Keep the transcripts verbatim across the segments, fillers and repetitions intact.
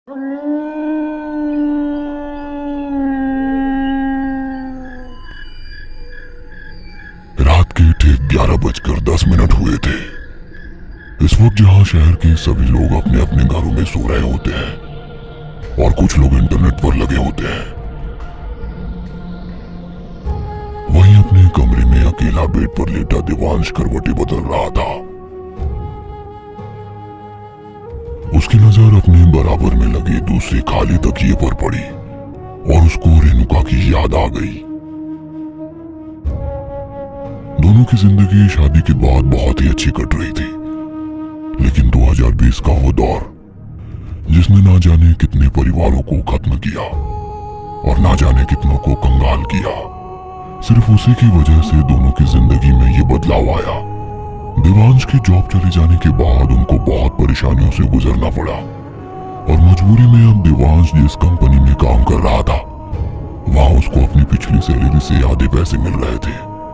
रात के ठीक ग्यारह बजकर दस मिनट हुए थे। इस वक्त जहां शहर के सभी लोग अपने अपने घरों में सो रहे होते हैं और कुछ लोग इंटरनेट पर लगे होते हैं, वहीं अपने कमरे में अकेला बेड पर लेटा देवांश करवटें बदल रहा था। उसकी नजर अपने बराबर में लगे दूसरे खाली तकिए पर पड़ी और उसको रेणुका की याद आ गई। दोनों की जिंदगी शादी के बाद बहुत ही अच्छी कट रही थी, लेकिन दो हज़ार बीस का वो दौर जिसने ना जाने कितने परिवारों को खत्म किया और ना जाने कितनों को कंगाल किया, सिर्फ उसी की वजह से दोनों की जिंदगी में ये बदलाव आया। देवांश की जॉब चले जाने के बाद उनको बहुत परेशानियों से गुजरना पड़ा और मजबूरी में अब देवांश जिस कंपनी में काम कर रहा था, वहां उसको अपनी पिछली सैलरी से आधे पैसे मिल रहे थे।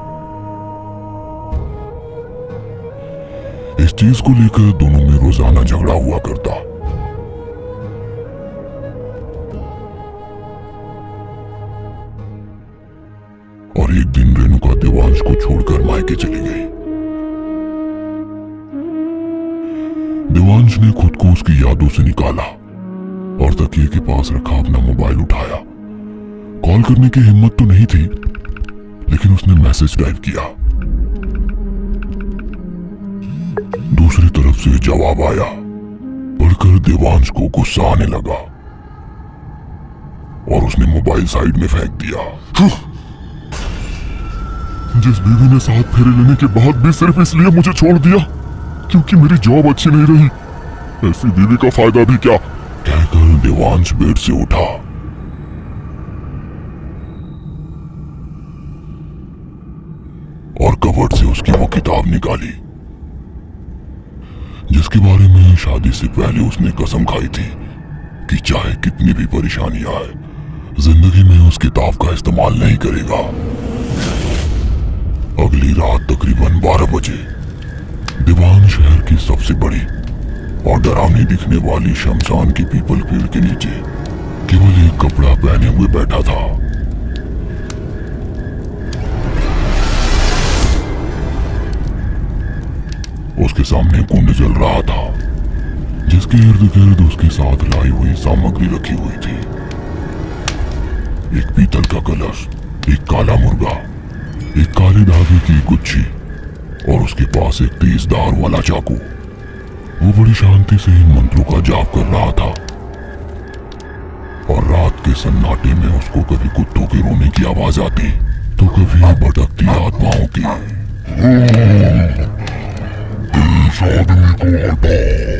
इस चीज को लेकर दोनों में रोजाना झगड़ा हुआ करता। और एक दिन रेणुका देवांश को छोड़कर मायके चली गई। देवांश ने खुद को उसकी यादों से निकाला और तकिए के पास रखा अपना मोबाइल उठाया। कॉल करने की हिम्मत तो नहीं थी, लेकिन उसने मैसेज टाइप किया। दूसरी तरफ से जवाब आया। पढ़कर देवांश को गुस्सा आने लगा और उसने मोबाइल साइड में फेंक दिया। जिस बीवी ने साथ फेरे लेने के बाद भी सिर्फ इसलिए मुझे छोड़ दिया क्योंकि मेरी जॉब अच्छी नहीं रही, ऐसी बीवी का फायदा भी क्या, कहकर देवांश बेड से उठा और कबर्ड से उसकी वो किताब निकाली जिसके बारे में शादी से पहले उसने कसम खाई थी कि चाहे कितनी भी परेशानी आए, जिंदगी में उस किताब का इस्तेमाल नहीं करेगा। अगली रात तकरीबन बारह बजे देवांश शहर की सबसे बड़ी और डरावनी दिखने वाली शमशान की पीपल पेड़ के नीचे केवल एक कपड़ा पहने हुए बैठा था। उसके सामने कुंड जल रहा था जिसके इर्द गिर्द उसके साथ लाई हुई सामग्री रखी हुई थी। एक पीतल का कलश, एक काला मुर्गा, एक काले धागे की गुच्छी और उसके पास एक तेज धार वाला चाकू। वो बड़ी शांति से इन मंत्रों का जाप कर रहा था और रात के सन्नाटे में उसको कभी कुत्तों के रोने की आवाज आती तो कभी भटकती आत्माओं की। इस आदमी को हटाओ,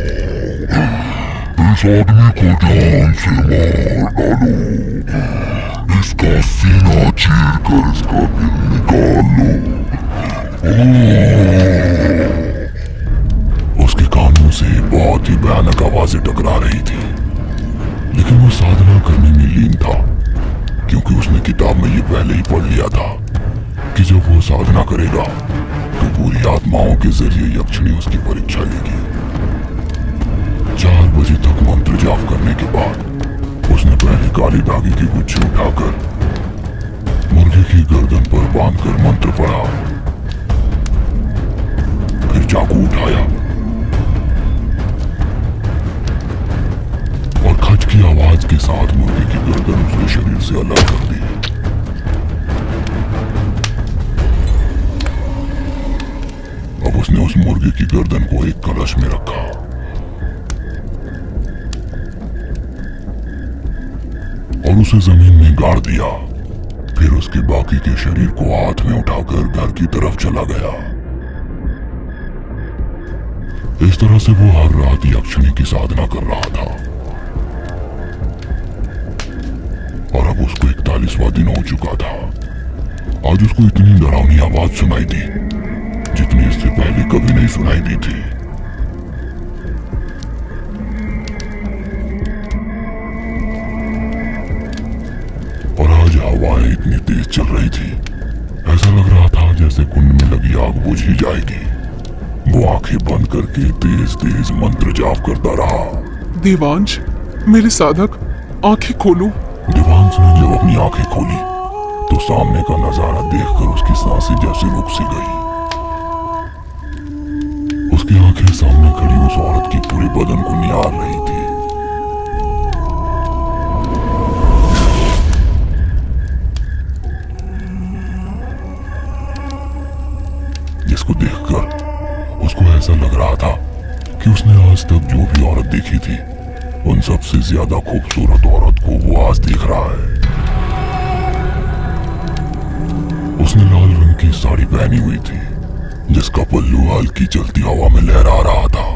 इस आदमी को जान से मार डालो, इसका सीना चीर कर इसका दिल निकाल लो। उसके कानों से बहुत ही भयानक आवाजें टकरा रही थी, लेकिन वो साधना करने में लीन था क्योंकि उसने किताब में ये पहले ही पढ़ लिया था कि जब वो साधना करेगा तो पूरी आत्माओं के जरिए यक्षिणी उसकी परीक्षा लेगी। चार बजे तक मंत्र जाप करने के बाद उसने पहले काली धागे की गुच्छी उठाकर मुर्गे की गर्दन पर बांधकर मंत्र पढ़ा, फिर चाकू उठाया और खच की आवाज के साथ मुर्गे की गर्दन उसके शरीर से अलग कर दी। अब उसने उस मुर्गे की गर्दन को एक कलश में रखा और उसे जमीन में गाड़ दिया। फिर उसके बाकी के शरीर को हाथ में उठाकर घर की तरफ चला गया। इस तरह से वो हर रात यक्षिणी की साधना कर रहा था और अब उसको इकतालीसवां दिन हो चुका था। आज उसको इतनी डरावनी आवाज सुनाई दी जितनी इससे पहले कभी नहीं सुनाई दी थी। और आज हवाएं इतनी तेज चल रही थी, ऐसा लग रहा था जैसे कुंड में लगी आग बुझ ही जाएगी। वो आंखें बंद करके तेज तेज मंत्र जाप करता रहा। देवांश, मेरे साधक, आंखें खोलो। देवांश ने जब अपनी आंखें खोली तो सामने का नजारा देखकर उसकी सांसें जैसे रुक सी गई। उसकी आंखें सामने खड़ी उस औरत की पूरे बदन को निहार रही थी। जिसको देखकर उसको ऐसा लग रहा था कि उसने आज तक जो भी औरत देखी थी उन सबसे ज्यादा खूबसूरत औरत को वो आज देख रहा है। उसने लाल रंग की साड़ी पहनी हुई थी जिसका पल्लू हल्की चलती हवा में लहरा रहा था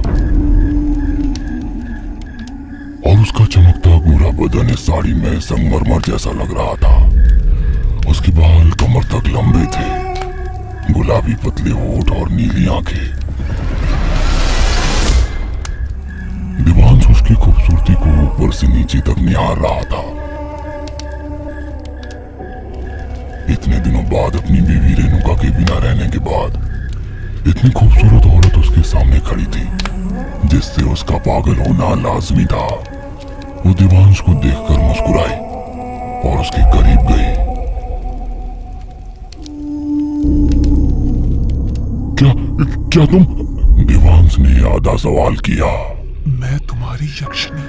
और उसका चमकता गोरा बदन इस साड़ी में संगमरमर जैसा लग रहा था। उसके बाल कमर तक लंबे थे, गुलाबी पतले होठ और नीली आंखें। देवांश उसकी खूबसूरती को ऊपर से नीचे तक निहार रहा था। इतने दिनों बाद अपनी बीवी रेणुका के बिना रहने के बाद इतनी खूबसूरत औरत उसके सामने खड़ी थी जिससे उसका पागल होना लाजमी था। वो देवांश को देखकर मुस्कुराई और उसके करीब गई। क्या क्या तुम? देवांश ने आधा सवाल किया। मैं तुम्हारी यक्षिणी।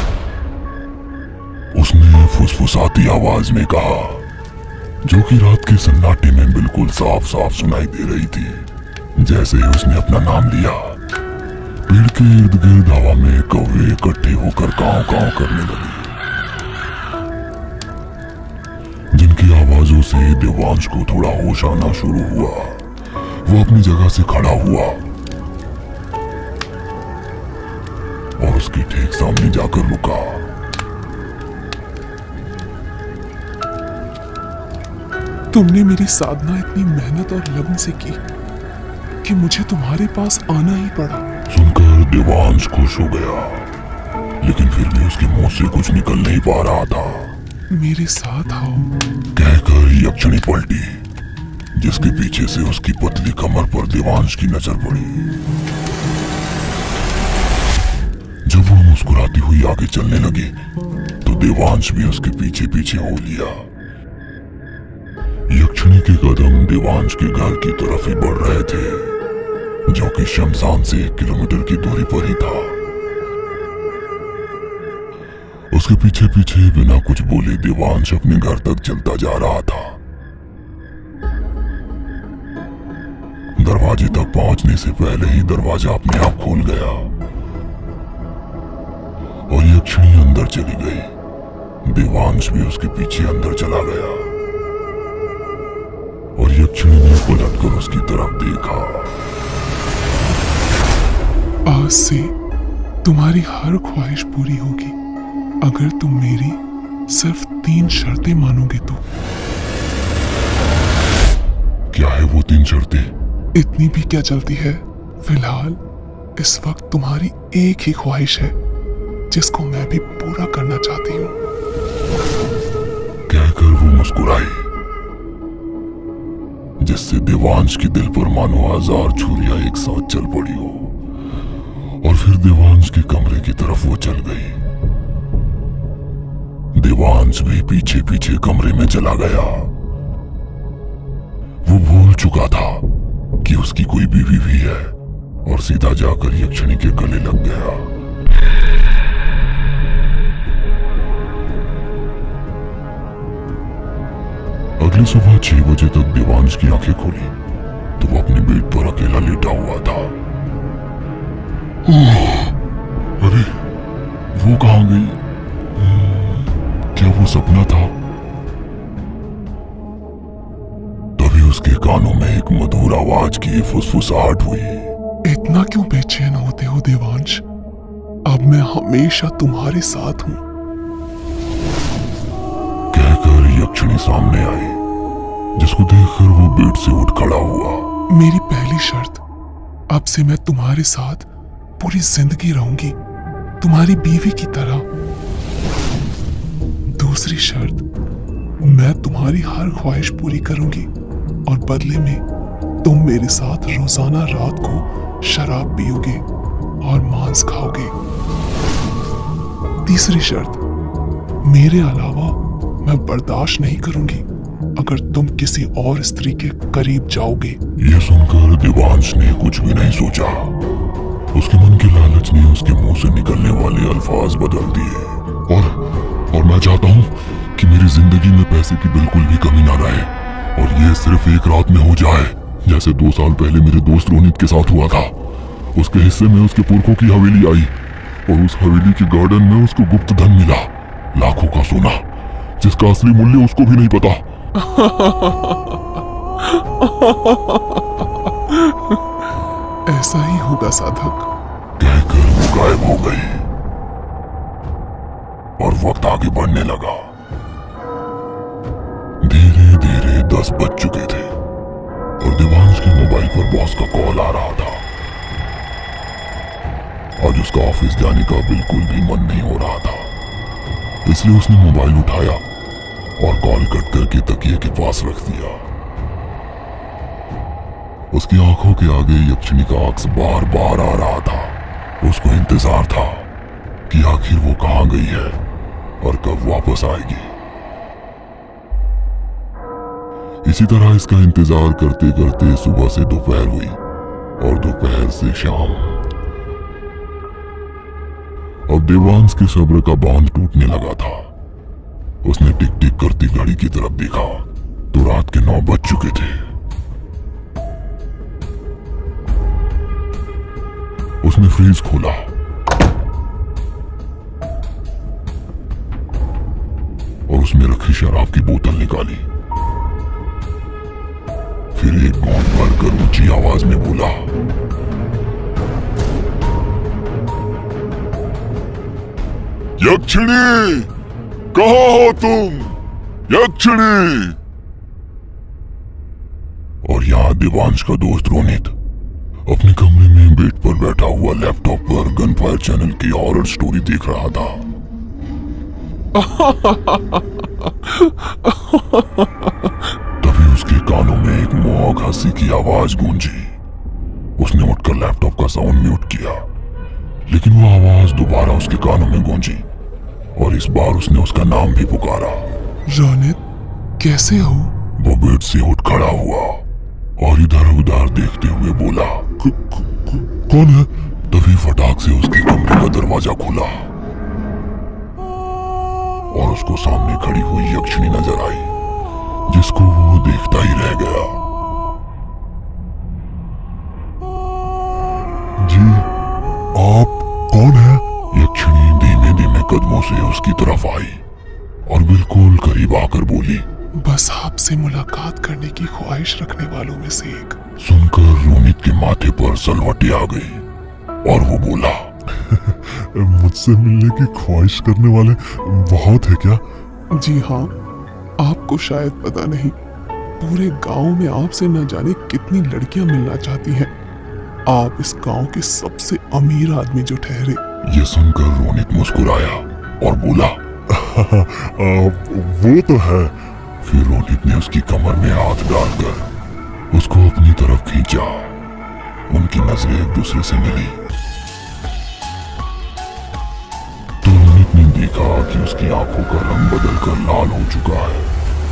उसने फुसफुसाती आवाज में कहा, जो कि रात के सन्नाटे में बिल्कुल साफ साफ सुनाई दे रही थी। जैसे ही उसने अपना नाम लिया, पेड़ के इर्द गिर्द हवा में कौवे इकट्ठे होकर कांव कांव करने लगे, जिनकी आवाजों से देवांश को थोड़ा होश आना शुरू हुआ। वो अपनी जगह से खड़ा हुआ और उसके ठीक सामने जाकर रुका। तुमने मेरी साधना इतनी मेहनत और लगन से की कि मुझे तुम्हारे पास आना ही पड़ा। सुनकर देवांश खुश हो गया, लेकिन फिर भी उसके मुंह से कुछ निकल नहीं पा रहा था। मेरे साथ आओ, कहकर यक्षिणी पलटी, जिसके पीछे से उसकी पतली कमर पर देवांश की नजर पड़ी। जब वो मुस्कुराती हुई आगे चलने लगी तो देवांश भी उसके पीछे पीछे हो लिया। यक्षिणी के कदम देवांश के घर की तरफ ही बढ़ रहे थे, जो कि शमशान से एक किलोमीटर की दूरी पर ही था। उसके पीछे पीछे बिना कुछ बोले देवांश अपने घर तक चलता जा रहा था। दरवाजे तक पहुंचने से पहले ही दरवाजा अपने आप खोल गया और यक्षिणी अंदर चली गई। देवांश भी उसके पीछे अंदर चला गया और यक्षिणी ने पलटकर उसकी तरफ देखा। आज से तुम्हारी हर ख्वाहिश पूरी होगी अगर तुम मेरी सिर्फ तीन शर्तें मानोगे तो। क्या है वो तीन शर्तें? इतनी भी क्या जल्दी है? फिलहाल इस वक्त तुम्हारी एक ही ख्वाहिश है जिसको मैं भी पूरा करना चाहती हूँ। कहकर वो मुस्कुराई, जिससे देवांश के दिल पर मानो हजार छुरियां एक साथ चल पड़ी हो। और फिर देवांश के कमरे की तरफ वो चल गई। देवांश भी पीछे पीछे कमरे में चला गया। वो भूल चुका था कि उसकी कोई बीवी भी है और सीधा जाकर यक्षिणी के गले लग गया। अगली सुबह छह बजे तक देवांश की आंखें खोली तो वो अपने बेड पर अकेला लेटा हुआ था। अरे वो कहां गई? क्या वो सपना था? तभी उसके कानों में एक मधुर आवाज की फुसफुसाहट हुई। इतना क्यों बेचैन होते हो देवांश? अब मैं हमेशा तुम्हारे साथ हूं। कहकर यक्षिणी सामने आई, जिसको देखकर वो बेड से उठ खड़ा हुआ। मेरी पहली शर्त, अब से मैं तुम्हारे साथ पूरी जिंदगी रहूंगी, तुम्हारी बीवी की तरह। दूसरी शर्त, मैं तुम्हारी हर ख्वाहिश पूरी करूंगी और बदले में तुम मेरे साथ रोजाना रात को शराब पियोगे और मांस खाओगे। तीसरी शर्त, मेरे अलावा मैं बर्दाश्त नहीं करूंगी अगर तुम किसी और स्त्री के करीब जाओगे। ये सुनकर देवांश ने कुछ भी नहीं सोचा। उसके मन की लालच ने उसके मुंह से निकलने वाले अल्फाज बदल दिए। और और मैं चाहता हूँ कि मेरी जिंदगी में पैसे की बिल्कुल भी कमी ना रहे, और ये सिर्फ एक रात में हो जाए, जैसे दो साल पहले मेरे दोस्त रोनित के साथ हुआ था। उसके हिस्से में उसके पुरखों की हवेली आई, और उस हवेली के गार्डन में उसको गुप्त धन मिला, लाखों का सोना, जिसका असली मूल्य उसको भी नहीं पता। ऐसा ही होगा साधक, कहकर वो गायब हो गई और वक्त आगे बढ़ने लगा। धीरे धीरे दस बज चुके थे और देवांश के मोबाइल पर बॉस का कॉल आ रहा था। आज उसका ऑफिस जाने का बिल्कुल भी मन नहीं हो रहा था, इसलिए उसने मोबाइल उठाया और कॉल कट करके तकिए के पास रख दिया। उसकी आंखों के आगे यक्षिणी का अक्स बार बार आ रहा था। उसको इंतजार था कि आखिर वो कहां गई है और कब वापस आएगी। इसी तरह इसका इंतजार करते करते सुबह से दोपहर हुई और दोपहर से शाम। अब देवांश के सब्र का बांध टूटने लगा था। उसने टिक टिक करती घड़ी की तरफ देखा तो रात के नौ बज चुके थे। उसने फ्रीज खोला और उसमें रखी शराब की बोतल निकाली। फिर एक घूंट भरकर ऊंची आवाज में बोला, यक्षिणी, कहाँ हो तुम? यक्षिणी। और यहाँ देवांश का दोस्त रोनित अपने कमरे में बेड पर बैठा हुआ लैपटॉप पर गनफायर चैनल की हॉरर स्टोरी देख रहा था। तभी उसके कानों में एक मोहक हंसी की आवाज गूंजी। उसने उठकर लैपटॉप का साउंड म्यूट किया, लेकिन वो आवाज दोबारा उसके कानों में गूंजी और इस बार उसने उसका नाम भी पुकारा। रोनित, कैसे हो? वो बेड से उठ खड़ा हुआ और इधर उधर देखते हुए बोला, कौन है? तभी फटाक से उसके कमरे का दरवाजा खुला और उसको सामने खड़ी हुई यक्षिणी नजर आई, जिसको वो देखता ही रह गया। जी, आप कौन है? यक्षिणी धीमे धीमे कदमों से उसकी तरफ आई और बिल्कुल करीब आकर बोली, बस आपसे मुलाकात करने की ख्वाहिश रखने वालों में से एक। सुनकर रोनित के माथे पर सलवटें आ गई और वो बोला, मुझसे मिलने की ख्वाहिश करने वाले बहुत है क्या? जी हाँ, आपको शायद पता नहीं, पूरे गांव में आपसे न जाने कितनी लड़कियां मिलना चाहती हैं। आप इस गांव के सबसे अमीर आदमी जो ठहरे। ये सुनकर रोनित मुस्कुराया और बोला, वो तो है। फिर रोनित ने उसकी कमर में हाथ डालकर उसको अपनी तरफ खींचा। उनकी नजरें एक दूसरे से मिली तो रोनित ने देखा कि उसकी आंखों का रंग बदलकर लाल हो चुका है।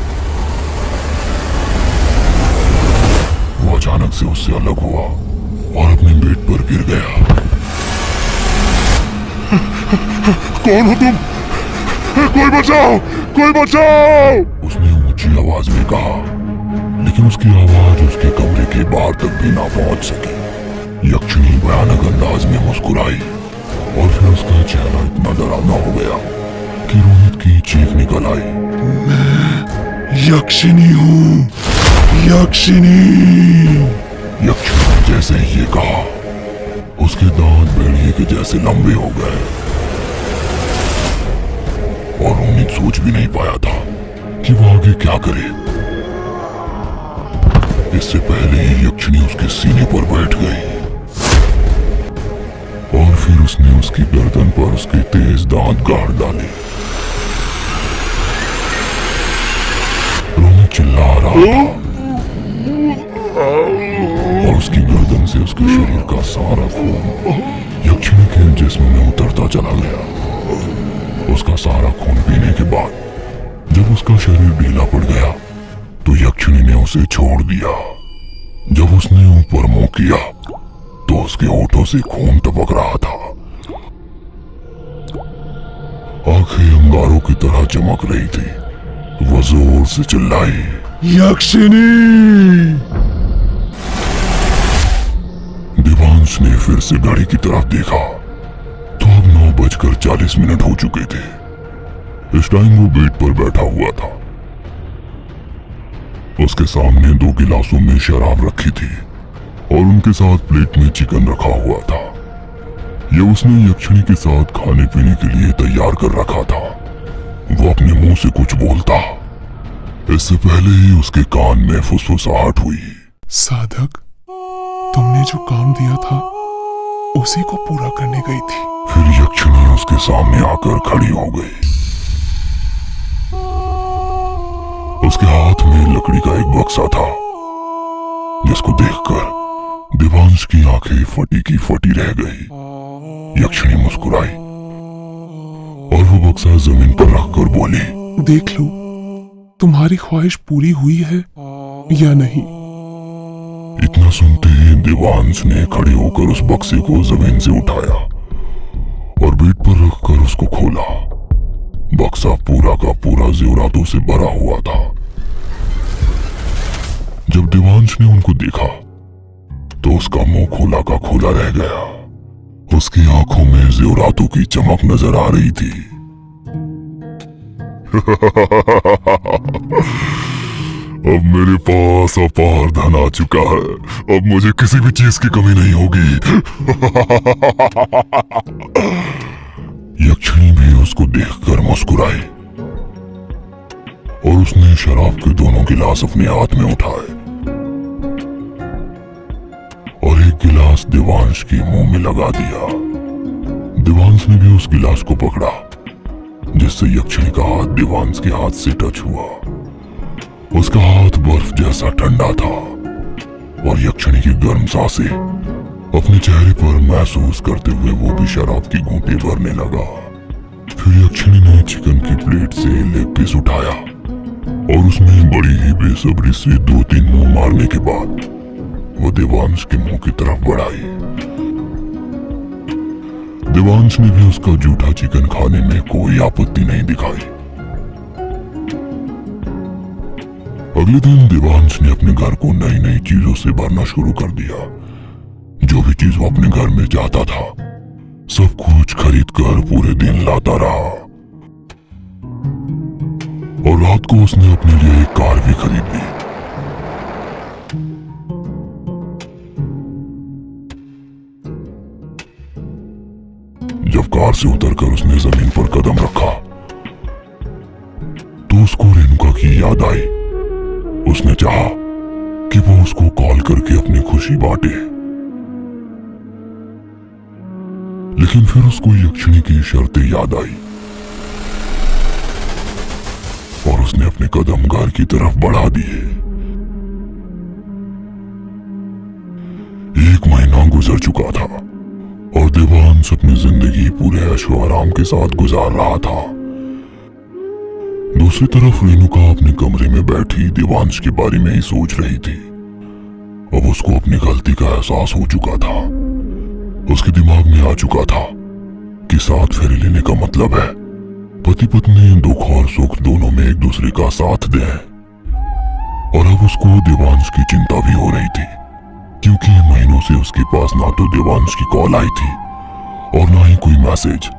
वो अचानक से उससे अलग हुआ और अपने बेड पर गिर गया। कौन हो तुम? कोई बचाओ, कोई बचाओ! उसने ऊंची आवाज में कहा, लेकिन उसकी आवाज उसके कमरे के बाहर तक भी ना पहुंच सकी। यक्षिणी भयानक अंदाज में मुस्कुराई और फिर उसका चेहरा इतना डरावना हो गया कि रोनित की चीख निकल आई, मैं यक्षिणी हूँ, यक्षिणी। यक्षिणी ने जैसे ही ये कहा, उसके दांत भेड़िए के जैसे लंबे हो गए और रोनित सोच भी नहीं पाया था कि वो आगे क्या करे। इससे पहले ही यक्षिणी उसके सीने पर बैठ गई और फिर उसने उसकी गर्दन पर उसके तेज दांत गाड़ डाले। रोनित चिल्ला रहा था और उसकी गर्दन से उसके शरीर का सारा खून यक्षिणी के जिस्म में उतरता चला गया। उसका सारा खून पीने के बाद जब उसका शरीर ढीला पड़ गया तो यक्षिणी ने उसे छोड़ दिया। जब उसने ऊपर मुंह किया तो उसके होठों से खून टपक रहा था। आंखें अंगारों की तरह चमक रही थी। वो जोर से चिल्लाई, यक्षिणी! देवांश ने फिर से घड़ी की तरफ देखा तो अब नौ बजकर चालीस मिनट हो चुके थे। इस टाइम वो बेड पर बैठा हुआ था। उसके सामने दो गिलासों में शराब रखी थी और उनके साथ प्लेट में चिकन रखा हुआ था। यह उसने यक्षिणी के साथ खाने पीने के लिए तैयार कर रखा था। वो अपने मुंह से कुछ बोलता, इससे पहले ही उसके कान में फुसफुसाहट हुई। साधक, तुमने जो काम दिया था उसी को पूरा करने गई थी। फिर यक्षिणी उसके सामने आकर खड़ी हो गई। उसके हाथ में लकड़ी का एक बक्सा था जिसको देखकर देवांश की आंखें फटी की फटी रह गई। यक्षिणी मुस्कुराई और वो बक्सा जमीन पर रखकर बोली, देख लो तुम्हारी ख्वाहिश पूरी हुई है या नहीं। इतना सुनते ही देवांश ने खड़े होकर उस बक्से को जमीन से उठाया और बेड पर रखकर उसको खोला। बक्सा पूरा का पूरा जेवरातों से भरा हुआ था। जब देवांश ने उनको देखा तो उसका मुंह खोला का खोला रह गया। उसकी आंखों में जेवरातों की चमक नजर आ रही थी। अब मेरे पास अपार धन आ चुका है। अब मुझे किसी भी चीज की कमी नहीं होगी। यक्षिणी भी उसको देखकर मुस्कुराई और उसने शराब के दोनों गिलास अपने हाथ में उठाए और एक गिलास देवांश के मुंह में लगा दिया। देवांश ने भी उस गिलास को पकड़ा जिससे यक्षिणी का हाथ देवांश के हाथ से टच हुआ। उसका हाथ बर्फ जैसा ठंडा था और यक्षिणी की गर्म सांसें अपने चेहरे पर महसूस करते हुए वो भी शराब की घूंटे भरने लगा। फिर यक्षिणी ने चिकन की प्लेट से लेग पीस उठाया और उसमें बड़ी ही बेसब्री से दो तीन मुंह मारने के बाद वो देवांश के मुंह की तरफ बढ़ाई। देवांश ने भी उसका जूठा चिकन खाने में कोई आपत्ति नहीं दिखाई। अगले दिन देवांश ने अपने घर को नई नई चीजों से भरना शुरू कर दिया। जो भी चीज वो अपने घर में चाहता था सब कुछ खरीद कर पूरे दिन लाता रहा और रात को उसने अपने लिए एक कार भी खरीद ली। जब कार से उतरकर उसने जमीन पर कदम रखा तो उसको रेणुका की याद आई। उसने चाहा कि वो उसको कॉल करके अपनी खुशी बांटे, लेकिन फिर उसको यक्षिणी की शर्तें याद आई और उसने अपने कदम घर की तरफ बढ़ा दिए। एक महीना गुजर चुका था और देवांश अपनी जिंदगी पूरे ऐशो आराम के साथ गुजार रहा था। दूसरी तरफ रेणुका अपने कमरे में बैठी देवांश के बारे में ही सोच रही थी। अब उसको अपनी गलती का एहसास हो चुका था। उसके दिमाग में आ चुका था कि साथ फेरे लेने का मतलब है पति पत्नी दुख और सुख दोनों में एक दूसरे का साथ दें। और अब उसको देवांश की चिंता भी हो रही थी क्योंकि महीनों से उसके पास ना तो देवांश की कॉल आई थी और ना ही कोई मैसेज।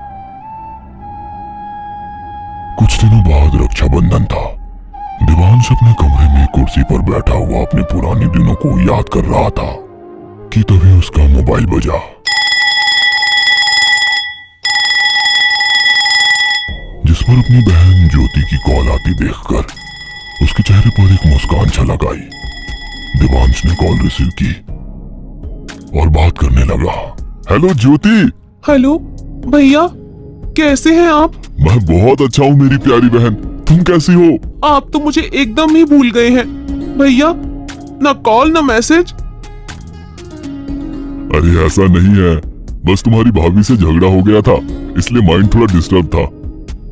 कुछ दिनों बाद रक्षाबंधन था। देवांश अपने कमरे में कुर्सी पर बैठा हुआ अपने पुराने दिनों को याद कर रहा था कि तभी उसका मोबाइल बजा। जिस पर अपनी बहन ज्योति की कॉल आती देखकर उसके चेहरे पर एक मुस्कान छलक आई। देवांश ने कॉल रिसीव की और बात करने लगा। हेलो ज्योति। हेलो भैया, कैसे हैं आप? मैं बहुत अच्छा हूँ मेरी प्यारी बहन, तुम कैसी हो? आप तो मुझे एकदम ही भूल गए हैं भैया, ना कॉल ना मैसेज। अरे ऐसा नहीं है, बस तुम्हारी भाभी से झगड़ा हो गया था इसलिए माइंड थोड़ा डिस्टर्ब था।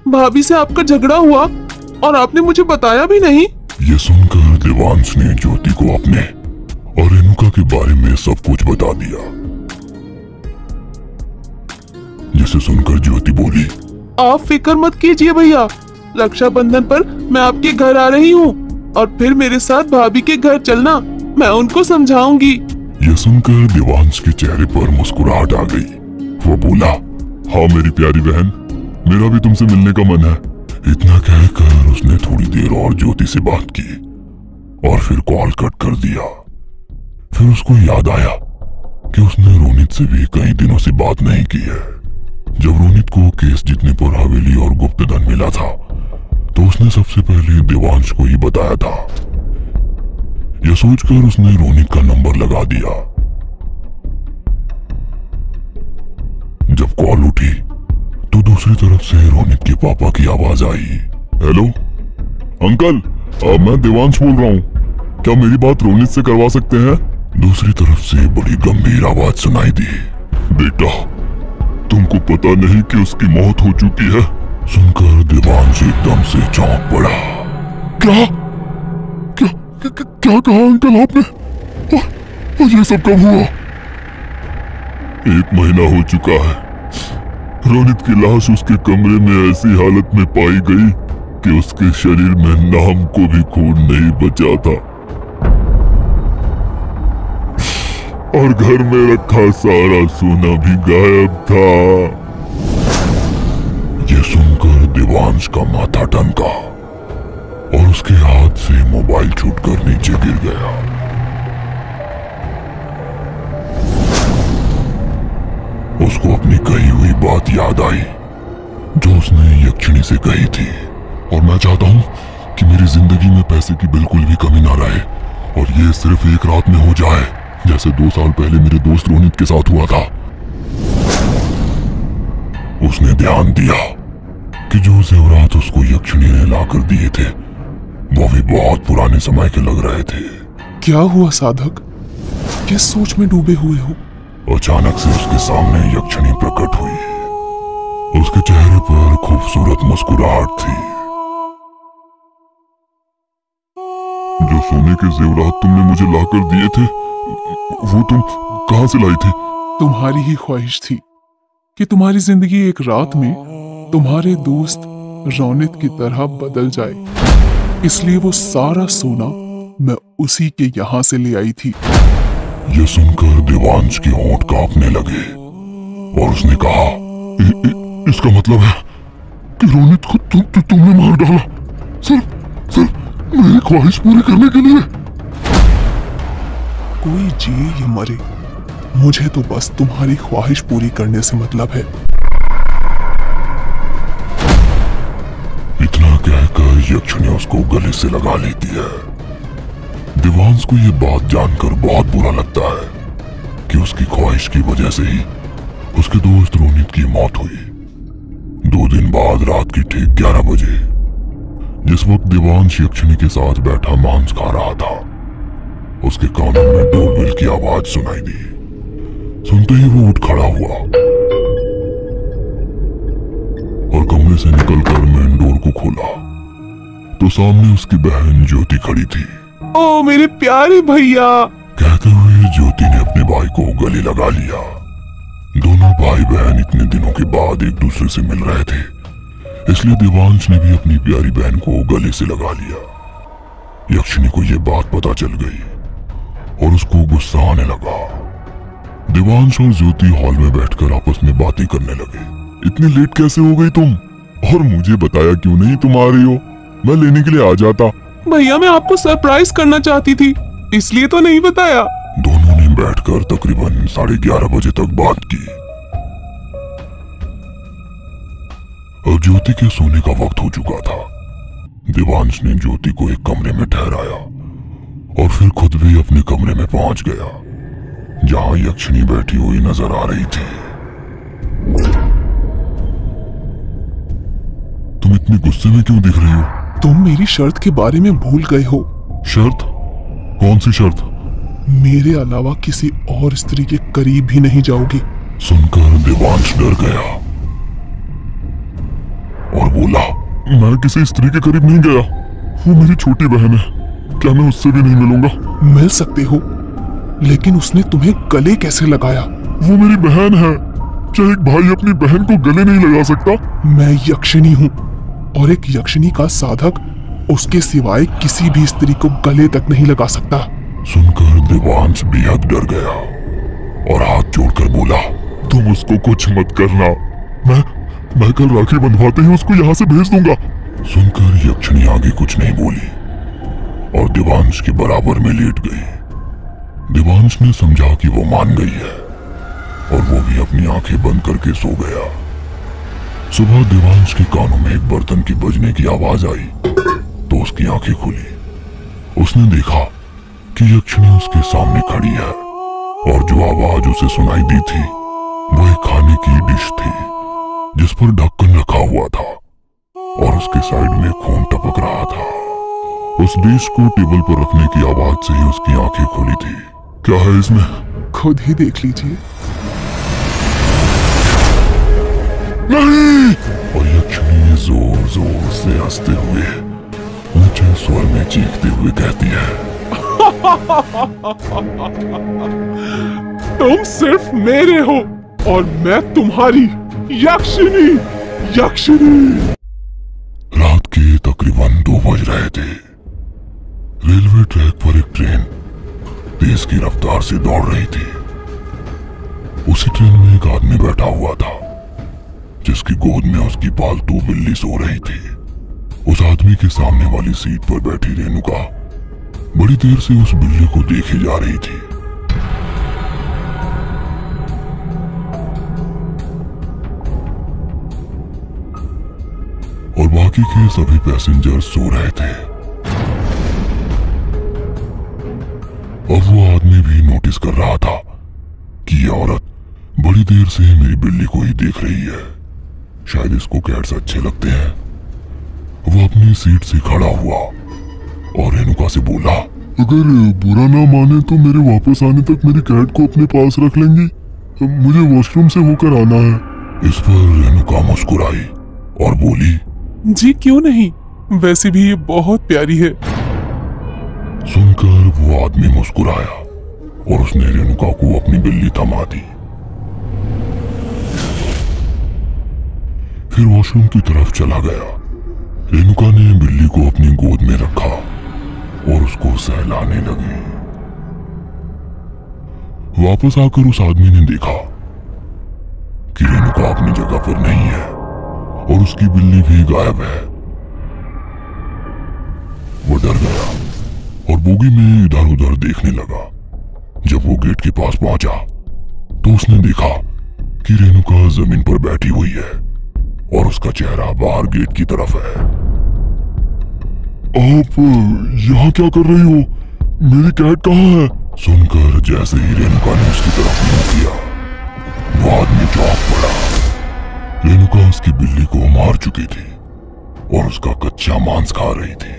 भाभी से आपका झगड़ा हुआ और आपने मुझे बताया भी नहीं। ये सुनकर देवांश ने ज्योति को अपने और रेणुका के बारे में सब कुछ बता दिया, जिसे सुनकर ज्योति बोली, आप फिक्र मत कीजिए भैया, रक्षाबंधन पर मैं आपके घर आ रही हूँ और फिर मेरे साथ भाभी के घर चलना, मैं उनको समझाऊंगी। यह सुनकर देवांश के चेहरे पर मुस्कुराहट आ गई। वो बोला, हाँ मेरी प्यारी बहन, मेरा भी तुमसे मिलने का मन है। इतना कहकर उसने थोड़ी देर और ज्योति से बात की और फिर कॉल कट कर दिया। फिर उसको याद आया कि उसने रोनित से भी कई दिनों से बात नहीं की है। जब रोनित को केस जीतने पर हवेली और गुप्त धन मिला था तो उसने सबसे पहले देवांश को ही बताया था। यह सोचकर उसने रोनित का नंबर लगा दिया। जब कॉल उठी तो दूसरी तरफ से रोनित के पापा की आवाज आई। हेलो अंकल, आ, मैं देवांश बोल रहा हूँ, क्या मेरी बात रोनित से करवा सकते हैं? दूसरी तरफ से बड़ी गंभीर आवाज सुनाई दी। बेटा, तुमको पता नहीं कि उसकी मौत हो चुकी है? सुनकर देवांश एकदम से चौंक पड़ा। क्या क्या क्या, क्या कहा अंकल आपने? और, और ये सब कब हुआ? एक महीना हो चुका है। रोनित की लाश उसके कमरे में ऐसी हालत में पाई गई कि उसके शरीर में नाम को भी खून नहीं बचा था और घर में रखा सारा सोना भी गायब था। ये सुनकर देवांश का माथा ठनका और उसके हाथ से मोबाइल छूटकर नीचे गिर गया। उसको अपनी कही हुई बात याद आई जो उसने यक्षिणी से कही थी, और मैं चाहता हूं कि मेरी जिंदगी में पैसे की बिल्कुल भी कमी ना रहे और ये सिर्फ एक रात में हो जाए, जैसे दो साल पहले मेरे दोस्त रोनित के साथ हुआ था। उसने ध्यान दिया कि जो जेवरात उसको यक्षिणी ने लाकर दिए थे वो भी बहुत पुराने समय के लग रहे थे। क्या हुआ साधक, किस सोच में डूबे हुए हो? अचानक से उसके सामने यक्षिणी प्रकट हुई। उसके चेहरे पर खूबसूरत मुस्कुराहट थी। जो सोने के जेवरात तुमने मुझे लाकर दिए थे वो तुम कहां से लाई थी? तुम्हारी ही ख्वाहिश थी कि तुम्हारी जिंदगी एक रात में तुम्हारे दोस्त रोनित की तरह बदल जाए, इसलिए वो सारा सोना मैं उसी के यहाँ से ले आई थी। यह सुनकर देवांश के होंठ कांपने लगे और उसने कहा, इ, इ, इसका मतलब है कि रोनित को तु, तु, तुमने मार डाला सिर्फ सिर्फ मेरी ख्वाहिश पूरी करने के लिए? कोई जिए या मरे, मुझे तो बस तुम्हारी ख्वाहिश पूरी करने से मतलब है। इतना कहकर यक्षिणी उसको गले से लगा लेती है। देवांश को यह बात जानकर बहुत बुरा लगता है कि उसकी ख्वाहिश की वजह से ही उसके दोस्त रोनित की मौत हुई। दो दिन बाद रात की ठीक ग्यारह बजे जिस वक्त देवांश यक्षिणी के साथ बैठा मांस खा रहा था, उसके कानों में डोरबेल की आवाज सुनाई दी। सुनते ही वो उठ खड़ा हुआ और कमरे से निकलकर मेन डोर को खोला तो सामने उसकी बहन ज्योति खड़ी थी। ओ मेरे प्यारे भैया, कहते हुए ज्योति ने अपने भाई को गले लगा लिया। दोनों भाई बहन इतने दिनों के बाद एक दूसरे से मिल रहे थे, इसलिए देवांश ने भी अपनी प्यारी बहन को गले से लगा लिया। यक्षिणी को यह बात पता चल गई और उसको गुस्सा आने लगा। देवांश और ज्योति हॉल में बैठकर आपस में बातें करने लगे। इतनी लेट कैसे हो गई तुम? और मुझे बताया क्यों नहीं तुम आ रही हो? मैं लेने के लिए आ जाता। भैया मैं आपको सरप्राइज करना चाहती थी, इसलिए तो नहीं बताया। दोनों ने बैठकर तकरीबन साढ़े ग्यारह बजे तक बात की। अब ज्योति के सोने का वक्त हो चुका था। देवांश ने ज्योति को एक कमरे में ठहराया और फिर खुद भी अपने कमरे में पहुंच गया जहां यक्षिणी बैठी हुई नजर आ रही थी। तुम इतनी गुस्से में क्यों दिख रही हो? तुम मेरी शर्त के बारे में भूल गए हो। शर्त? कौन सी शर्त? मेरे अलावा किसी और स्त्री के करीब भी नहीं जाओगे। सुनकर देवांश डर गया और बोला, मैं किसी स्त्री के करीब नहीं गया। वो मेरी छोटी बहन है, क्या मैं उससे भी नहीं मिलूंगा? मिल सकते हो, लेकिन उसने तुम्हें गले कैसे लगाया? वो मेरी बहन है, क्या एक भाई अपनी बहन को गले नहीं लगा सकता? मैं यक्षिणी हूँ, और एक यक्षिणी का साधक उसके सिवाय किसी भी स्त्री को गले तक नहीं लगा सकता। सुनकर देवांश बेहद डर गया और हाथ जोड़कर बोला, तुम उसको कुछ मत करना, मैं मैं कल राखी बंधवाते ही उसको यहाँ से भेज दूंगा। सुनकर यक्षिणी आगे कुछ नहीं बोली और देवांश के बराबर में लेट गई। देवांश ने समझा कि वो मान गई है और वो भी अपनी आंखें बंद करके सो गया। सुबह देवांश के कानों में एक बर्तन की बजने की आवाज आई तो उसकी आंखें खुली। उसने देखा कि यक्षिणी उसके सामने खड़ी है और जो आवाज उसे सुनाई दी थी वो एक खाने की डिश थी जिस पर ढक्कन रखा हुआ था और उसके साइड में खून टपक रहा था। उस डिश को टेबल पर रखने की आवाज से ही उसकी आंखें खुली थी। क्या है इसमें? खुद ही देख लीजिए। नहीं! और यक्षिणी जोर जोर से हंसते हुए ऊंचे स्वर में चीखते हुए कहती है, तुम सिर्फ मेरे हो और मैं तुम्हारी। यक्षिणी, यक्षिणी। रात के तकरीबन दो बज रहे थे। रेलवे ट्रैक पर एक ट्रेन तेज की रफ्तार से दौड़ रही थी। उसी ट्रेन में एक आदमी बैठा हुआ था जिसकी गोद में उसकी पालतू बिल्ली सो रही थी। उस आदमी के सामने वाली सीट पर बैठी रेणुका बड़ी देर से उस बिल्ली को देखे जा रही थी। और बाकी के सभी पैसेंजर सो रहे थे। अब वो आदमी भी नोटिस कर रहा था कि ये औरत बड़ी देर से मेरी बिल्ली को ही देख रही है, शायद इसको कैट्स अच्छे लगते हैं। वो अपनी सीट से खड़ा हुआ और रेणुका से बोला, अगर बुरा ना माने तो मेरे वापस आने तक मेरी कैट को अपने पास रख लेंगी, मुझे वॉशरूम से होकर आना है। इस पर रेणुका मुस्कुराई और बोली, जी क्यों नहीं, वैसे भी ये बहुत प्यारी है। सुनकर वो आदमी मुस्कुराया और उसने रेणुका को अपनी बिल्ली थमा दी। फिर वॉशरूम की तरफ चला गया। रेणुका ने बिल्ली को अपनी गोद में रखा और उसको सहलाने लगी। वापस आकर उस आदमी ने देखा कि रेणुका अपनी जगह पर नहीं है और उसकी बिल्ली भी गायब है। वो डर गया और बोगी में इधर उधर देखने लगा। जब वो गेट के पास पहुंचा तो उसने देखा कि रेणुका जमीन पर बैठी हुई है और उसका चेहरा बाहर गेट की तरफ है। आप यहाँ क्या कर रही हो? मेरी कैट कहाँ है? सुनकर जैसे ही रेणुका ने उसकी तरफ मुंह किया, वो आदमी चौंक पड़ा। रेणुका उसकी बिल्ली को मार चुकी थी और उसका कच्चा मांस खा रही थी।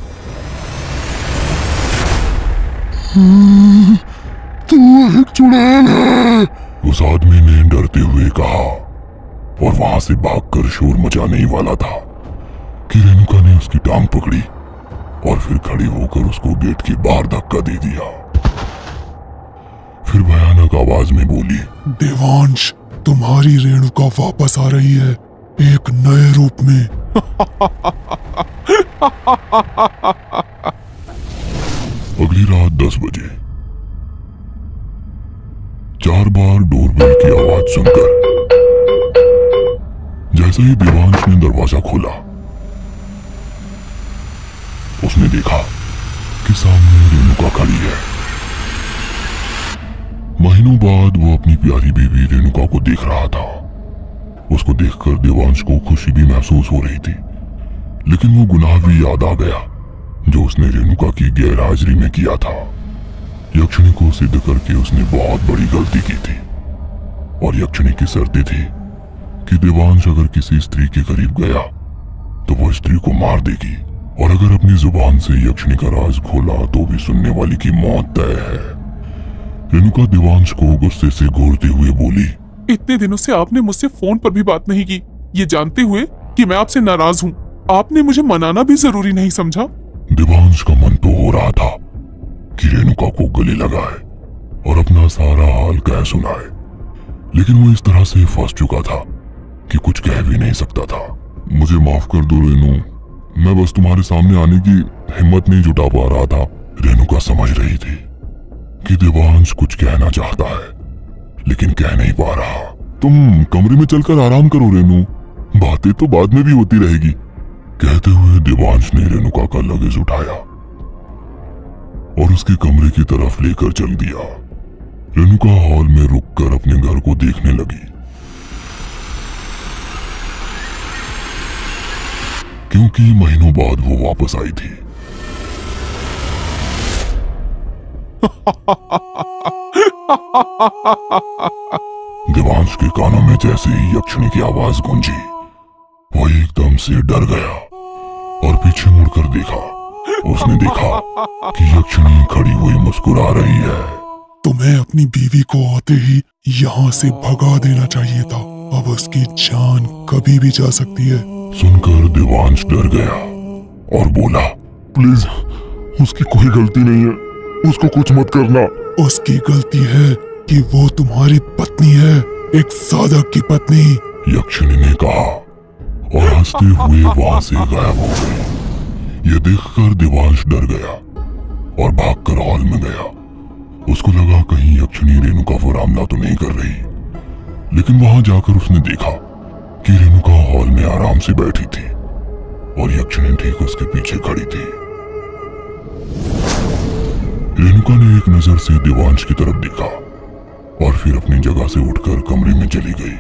तू एक चुड़ैल है, उस आदमी ने डरते हुए कहा और वहां से भागकर शोर मचाने ही वाला था कि रेणुका ने उसकी टांग पकड़ी और फिर खड़ी होकर उसको गेट के बाहर धक्का दे दिया। फिर भयानक आवाज में बोली, देवांश, तुम्हारी रेणुका वापस आ रही है, एक नए रूप में। अगली रात दस बजे चार बार डोरबेल की आवाज सुनकर जैसे ही देवांश ने दरवाजा खोला, उसने देखा कि सामने रेणुका खड़ी है। महीनों बाद वो अपनी प्यारी बेबी रेणुका को देख रहा था। उसको देखकर देवांश को खुशी भी महसूस हो रही थी, लेकिन वो गुनाह भी याद आ गया जो उसने रेणुका की गैर हाजिरी में किया था। यक्षिणी को सिद्ध करके उसने बहुत बड़ी गलती की थी और यक्षिणी की शर्तें थी कि देवांश अगर किसी स्त्री के करीब गया तो वो स्त्री को मार देगी और अगर अपनी जुबान से यक्षिणी का राज खोला तो भी सुनने वाली की मौत तय है। रेणुका देवांश को गुस्से से घूरते हुए बोली, इतने दिनों से आपने मुझसे फोन पर भी बात नहीं की, ये जानते हुए कि मैं आपसे नाराज हूँ। आपने मुझे मनाना भी जरूरी नहीं समझा। देवांश का मन तो हो रहा था कि रेणुका को गले लगाए और अपना सारा हाल कह सुनाए, लेकिन वो इस तरह से फंस चुका था कि कुछ कह भी नहीं सकता था। मुझे माफ कर दो रेणु, मैं बस तुम्हारे सामने आने की हिम्मत नहीं जुटा पा रहा था। रेणुका समझ रही थी कि देवांश कुछ कहना चाहता है लेकिन कह नहीं पा रहा। तुम कमरे में चलकर आराम करो रेणु, बातें तो बाद में भी होती रहेगी, कहते हुए देवांश ने रेणुका का लगेज उठाया और उसके कमरे की तरफ लेकर चल दिया। रेणुका हॉल में रुककर अपने घर को देखने लगी, क्योंकि महीनों बाद वो वापस आई थी। देवांश के कानों में जैसे ही यक्षिणी की आवाज गूंजी, वो एकदम से डर गया और पीछे मुड़कर देखा। उसने देखा कि यक्षिणी खड़ी हुई मुस्कुरा रही है। तुम्हें अपनी बीवी को आते ही यहाँ से भगा देना चाहिए था, अब उसकी जान कभी भी जा सकती है। सुनकर देवांश डर गया और बोला, प्लीज उसकी कोई गलती नहीं है, उसको कुछ मत करना। उसकी गलती है कि वो तुम्हारी पत्नी है, एक साधक की पत्नी, यक्षिणी ने कहा और हंसते हुए वहां से गायब हो गई। यह देखकर देवांश डर गया और भागकर हॉल में गया। उसको लगा कहीं यक्षिणी रेणुका को रामला तो नहीं कर रही, लेकिन वहां जाकर उसने देखा कि रेणुका हॉल में आराम से बैठी थी और यक्षिणी ठीक उसके पीछे खड़ी थी। रेणुका ने एक नजर से देवांश की तरफ देखा और फिर अपनी जगह से उठकर कमरे में चली गई।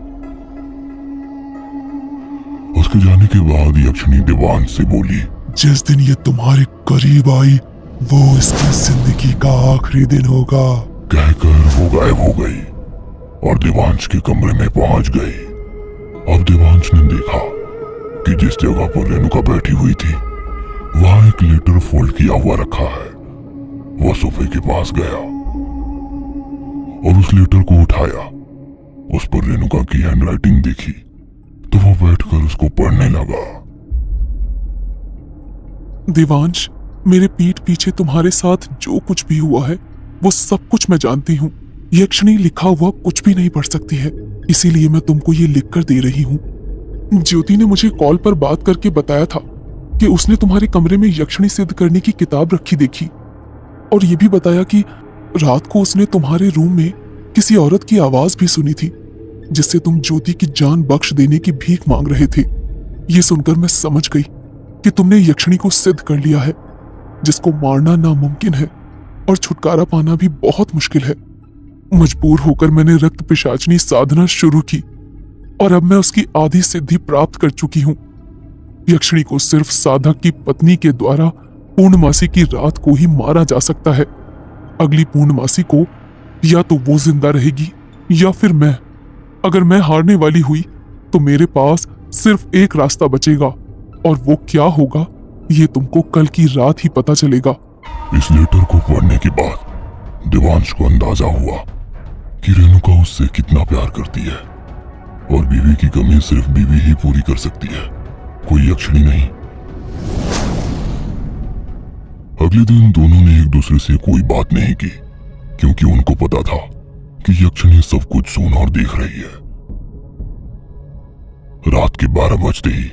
उसके जाने के बाद यक्षिणी देवांश से बोली, जिस दिन ये तुम्हारे करीब आई वो इसकी जिंदगी का आखिरी दिन होगा। कहकर वो गायब हो गई और देवांश के कमरे में पहुंच गई। अब देवांश ने देखा कि जिस जगह पर रेणुका बैठी हुई थी वहां एक लेटर फोल्ड किया हुआ रखा है। वो सोफे के पास गया और उस लेटर को उठाया। उस पर रेणुका की हैंडराइटिंग देखी तो वो बैठकर उसको पढ़ने लगा। देवांश, मेरे पीठ पीछे तुम्हारे साथ जो कुछ भी हुआ है वो सब कुछ मैं जानती हूँ। यक्षिणी लिखा हुआ कुछ भी नहीं पढ़ सकती है, इसीलिए मैं तुमको ये लिख कर दे रही हूँ। ज्योति ने मुझे कॉल पर बात करके बताया था कि उसने तुम्हारे कमरे में यक्षिणी सिद्ध करने की किताब रखी देखी, और ये भी बताया कि रात को उसने तुम्हारे रूम में किसी औरत की आवाज भी सुनी थी जिससे तुम ज्योति की जान बख्श देने की भीख मांग रहे थे। ये सुनकर मैं समझ गई कि तुमने यक्षिणी को सिद्ध कर लिया है, जिसको मारना नामुमकिन है और छुटकारा पाना भी बहुत मुश्किल है। मजबूर होकर मैंने रक्त पिशाचनी साधना शुरू की और अब मैं उसकी आधी सिद्धि प्राप्त कर चुकी हूँ। यक्षिणी को सिर्फ साधक की पत्नी के द्वारा पूर्णमासी की रात को ही मारा जा सकता है। अगली पूर्णमासी को या तो वो जिंदा रहेगी या फिर मैं। अगर मैं हारने वाली हुई तो मेरे पास सिर्फ एक रास्ता बचेगा, और वो क्या होगा ये तुमको कल की रात ही पता चलेगा। इस लेटर को पढ़ने के बाद देवांश को अंदाजा हुआ कि रेणुका उससे कितना प्यार करती है और बीवी की कमी सिर्फ बीवी ही पूरी कर सकती है, कोई यक्षिणी नहीं। अगले दिन दोनों ने एक दूसरे से कोई बात नहीं की, क्योंकि उनको पता था कि यक्षिणी सब कुछ सुन और देख रही है। रात के बारह बजते ही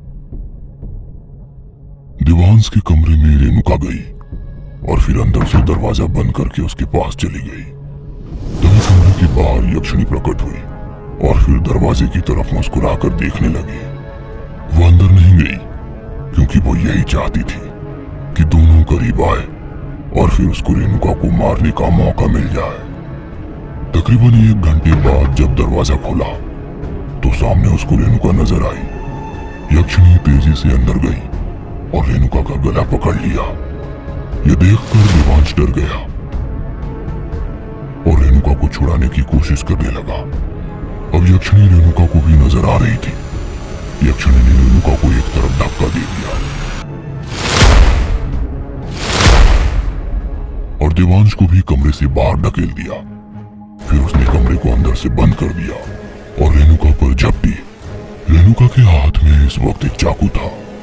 देवांश के कमरे में रेणुका गई और फिर अंदर से दरवाजा बंद करके उसके पास चली गई। तभी कमरे के बाहर यक्षिणी प्रकट हुई और फिर दरवाजे की तरफ मुस्कुराकर देखने लगी। वो अंदर नहीं गई क्योंकि वो यही चाहती थी कि दोनों करीब आए और फिर उसको रेणुका को मारने का मौका मिल जाए। तकरीबन एक घंटे बाद जब दरवाजा खुला तो सामने उसको रेणुका नजर आई। यक्षिणी तेजी से अंदर गई और रेणुका का गला पकड़ लिया। यह देखकर देवांश डर गया और रेणुका को छुड़ाने की कोशिश करने लगा। अब यक्षिणी रेणुका को भी नजर आ रही थी। यक्षिणी ने रेणुका को एक तरफ धक्का दे दिया और देवांश को भी कमरे से बाहर ढकेल दिया। फिर उसने कमरे को अंदर से बंद कर दिया और रेणुका पर झपटी। रेणुका के हाथ में इस वक्त एक चाकू था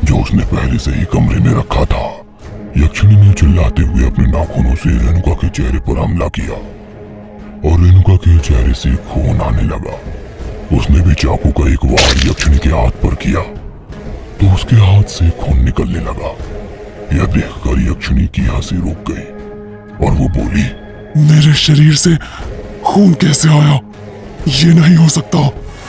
जो उसने पहले से ही कमरे में रखा था। यक्षिणी ने चिल्लाते हुए अपने नाखूनों से रेणुका के चेहरे पर हमला किया और रेणुका के चेहरे से खून आने लगा। उसने भी चाकू का एक वार यक्षिणी के हाथ पर किया तो उसके हाथ से खून निकलने लगा। यह देखकर यक्षिणी की हंसी रुक गई और वो बोली, मेरे शरीर से खून कैसे आया? ये नहीं हो सकता।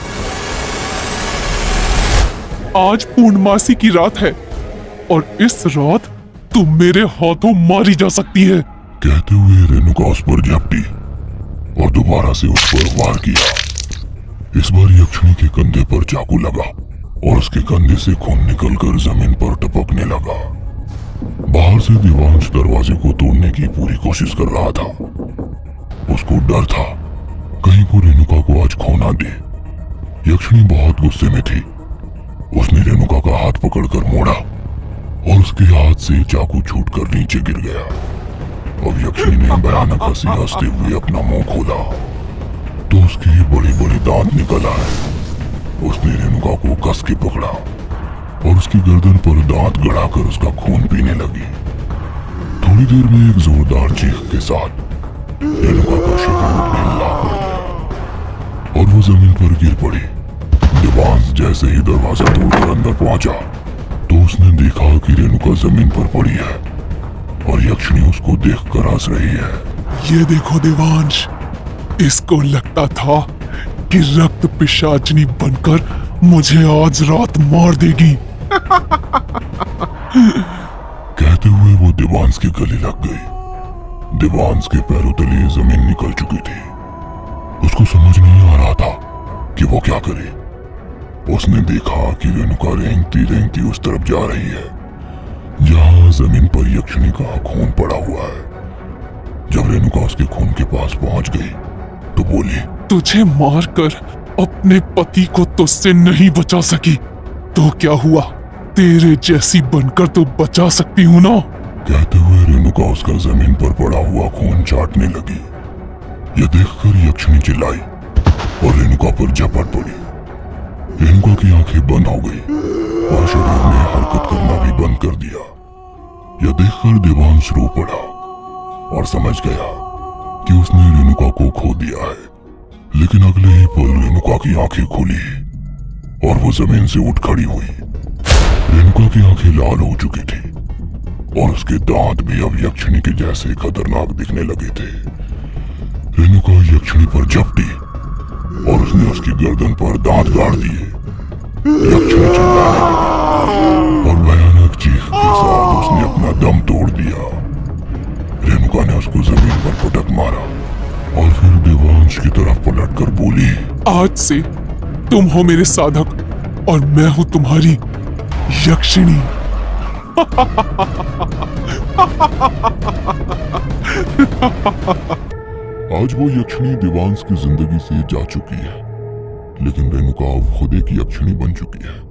आज पूर्णमासी की रात है और इस रात तुम मेरे हाथों मारी जा सकती है। कहते हुए रेणुका उस पर झपटी और दोबारा से उस पर वार किया। इस बार यक्षिणी के कंधे पर चाकू लगा और उसके कंधे से खून निकलकर जमीन पर टपकने लगा। बाहर से देवांश दरवाजे को तोड़ने की पूरी कोशिश कर रहा था। उसको डर था कहीं वो रेणुका को आज खो ना दे। यक्षिणी बहुत गुस्से में थी। उसने रेणुका का हाथ पकड़कर मोड़ा और उसके हाथ से चाकू छूटकर नीचे गिर गया। अब यक्षिणी ने भयानक हंसी हंसते हुए अपना मुंह खोला तो उसके बड़े बड़े दांत निकल आए। उसने रेणुका को कस के पकड़ा और उसकी गर्दन पर दांत गड़ाकर उसका खून पीने लगी। थोड़ी देर में एक जोरदार चीख के साथ रेणुका का शरीर ढीला पड़ गया और वो जमीन पर गिर पड़ी। देवांश जैसे ही दरवाजा तोड़कर अंदर पहुंचा तो उसने देखा कि रेणुका जमीन पर पड़ी है और यक्षिणी उसको देखकर हंस रही है। ये देखो देवांश, इसको लगता था कि रक्त पिशाचिनी बनकर मुझे आज रात मार देगी। कहते हुए वो देवांश के गले लग गई। देवांश के पैरों तले जमीन निकल चुकी थी। उसको समझ नहीं आ रहा था कि वो क्या करे। उसने देखा कि रेणुका रेंगती रेंगती उस तरफ जा रही है जहां जमीन पर यक्षिणी का खून पड़ा हुआ है। जब रेणुका उसके खून के पास पहुंच गई तो बोली, तुझे मारकर अपने पति को तुझसे नहीं बचा सकी तो क्या हुआ, तेरे जैसी बनकर तो बचा सकती हूँ ना। कहते हुए रेणुका उसका जमीन पर पड़ा हुआ खून चाटने लगी। यह देखकर यक्षिणी चिल्लाई और रेणुका पर झपट पड़ी। रेणुका की आंखें बंद हो गई और शरीर ने हरकत करना भी बंद कर दिया। यह देखकर देवांश रो पड़ा और समझ गया कि उसने रेणुका को खो दिया है। लेकिन अगले ही पल रेणुका की आंखें खुली और वो जमीन से उठ खड़ी हुई। रेणुका की आंखें लाल हो चुकी थी और उसके दांत भी अब यक्षिणी के जैसे खतरनाक दिखने लगे थे। रेणुका यक्षिणी पर झपटी और उसने उसकी गर्दन पर दांत गाड़ दिए। यक्षिणी चिल्लाने लगी और भयानक चीख के साथ उसने अपना दम तोड़ दिया। रेणुका ने उसको जमीन पर पटक मारा और फिर देवांश की तरफ पलटकर बोली, आज से तुम हो मेरे साधक और मैं हूं तुम्हारी यक्षिणी। आज वो यक्षिणी देवांश की जिंदगी से जा चुकी है, लेकिन रेणुका अब खुद एक यक्षिणी बन चुकी है।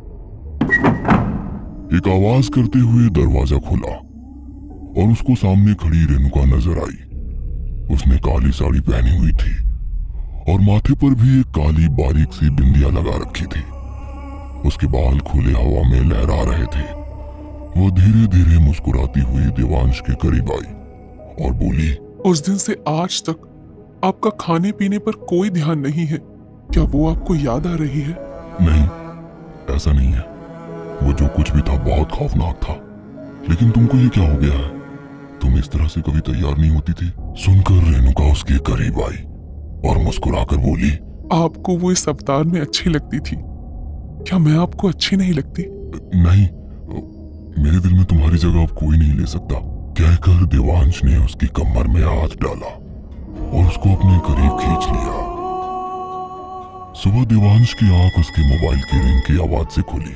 एक आवाज करते हुए दरवाजा खुला और उसको सामने खड़ी रेणुका नजर आई। उसने काली साड़ी पहनी हुई थी और माथे पर भी एक काली बारीक सी बिंदिया लगा रखी थी। उसके बाल खुले हवा में लहरा रहे थे। वो धीरे धीरे मुस्कुराती हुई देवांश के करीब आई और बोली, उस दिन से आज तक आपका खाने पीने पर कोई ध्यान नहीं है, क्या वो आपको याद आ रही है? नहीं, ऐसा नहीं है। वो जो कुछ भी था बहुत खौफनाक था। लेकिन तुमको ये क्या हो गया है? तुम इस तरह से कभी तैयार नहीं होती थी। सुनकर रेणुका उसके करीब आई और मुस्कुराकर बोली, आपको वो इस अवतार में अच्छी लगती थी, क्या मैं आपको अच्छी नहीं लगती? नहीं, मेरे दिल में तुम्हारी जगह अब कोई नहीं ले सकता। कहकर देवांश ने उसकी कमर में हाथ डाला और उसको अपने करीब खींच लिया। सुबह देवांश की आंख उसके मोबाइल की रिंग की आवाज से खुली।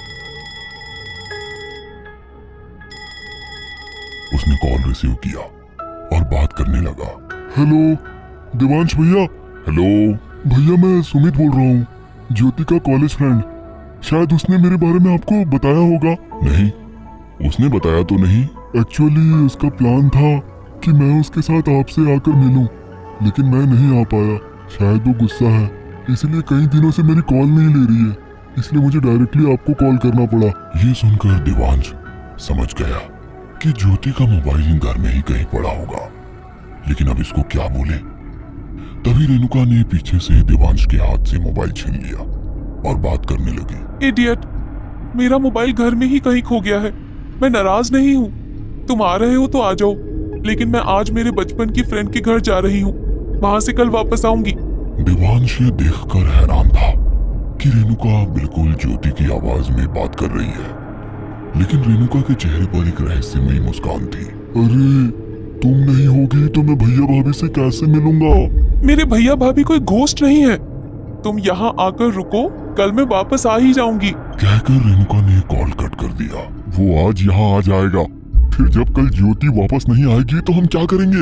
उसने कॉल रिसीव किया और बात करने लगा। हेलो देवांश भैया। हेलो भैया, मैं सुमित बोल रहा हूँ, ज्योति का कॉलेज फ्रेंड। शायद उसने मेरे बारे में आपको बताया होगा। नहीं, उसने बताया तो नहीं। एक्चुअली उसका प्लान था कि मैं उसके साथ आपसे आकर मिलूं, लेकिन मैं नहीं आ पाया। शायद वो गुस्सा है, इसलिए कई दिनों से मेरी कॉल नहीं ले रही है। इसलिए मुझे डायरेक्टली आपको कॉल करना पड़ा। ये सुनकर देवांश समझ गया कि ज्योति का मोबाइल घर में ही कहीं पड़ा होगा, लेकिन अब इसको क्या बोले। तभी रेणुका ने पीछे से देवांश के हाथ से मोबाइल छीन लिया और बात करने लगी। इडियट, मेरा मोबाइल घर में ही कहीं खो गया है। मैं नाराज नहीं हूँ, तुम आ रहे हो तो आ जाओ, लेकिन मैं आज मेरे बचपन की फ्रेंड के घर जा रही हूँ, वहां से कल वापस आऊंगी। देवांश ये देखकर हैरान था कि रेणुका बिल्कुल ज्योति की आवाज में बात कर रही है, लेकिन रेणुका के चेहरे पर एक रहस्यमयी मुस्कान थी। अरे तुम नहीं होगी तो मैं भैया भाभी से कैसे मिलूंगा? मेरे भैया भाभी कोई घोस्ट नहीं है, तुम यहाँ आकर रुको, कल मैं वापस आ ही जाऊंगी। कहकर रेणुका ने कॉल कट कर दिया। वो आज यहाँ आ जाएगा, फिर जब कल ज्योति वापस नहीं आएगी तो हम क्या करेंगे?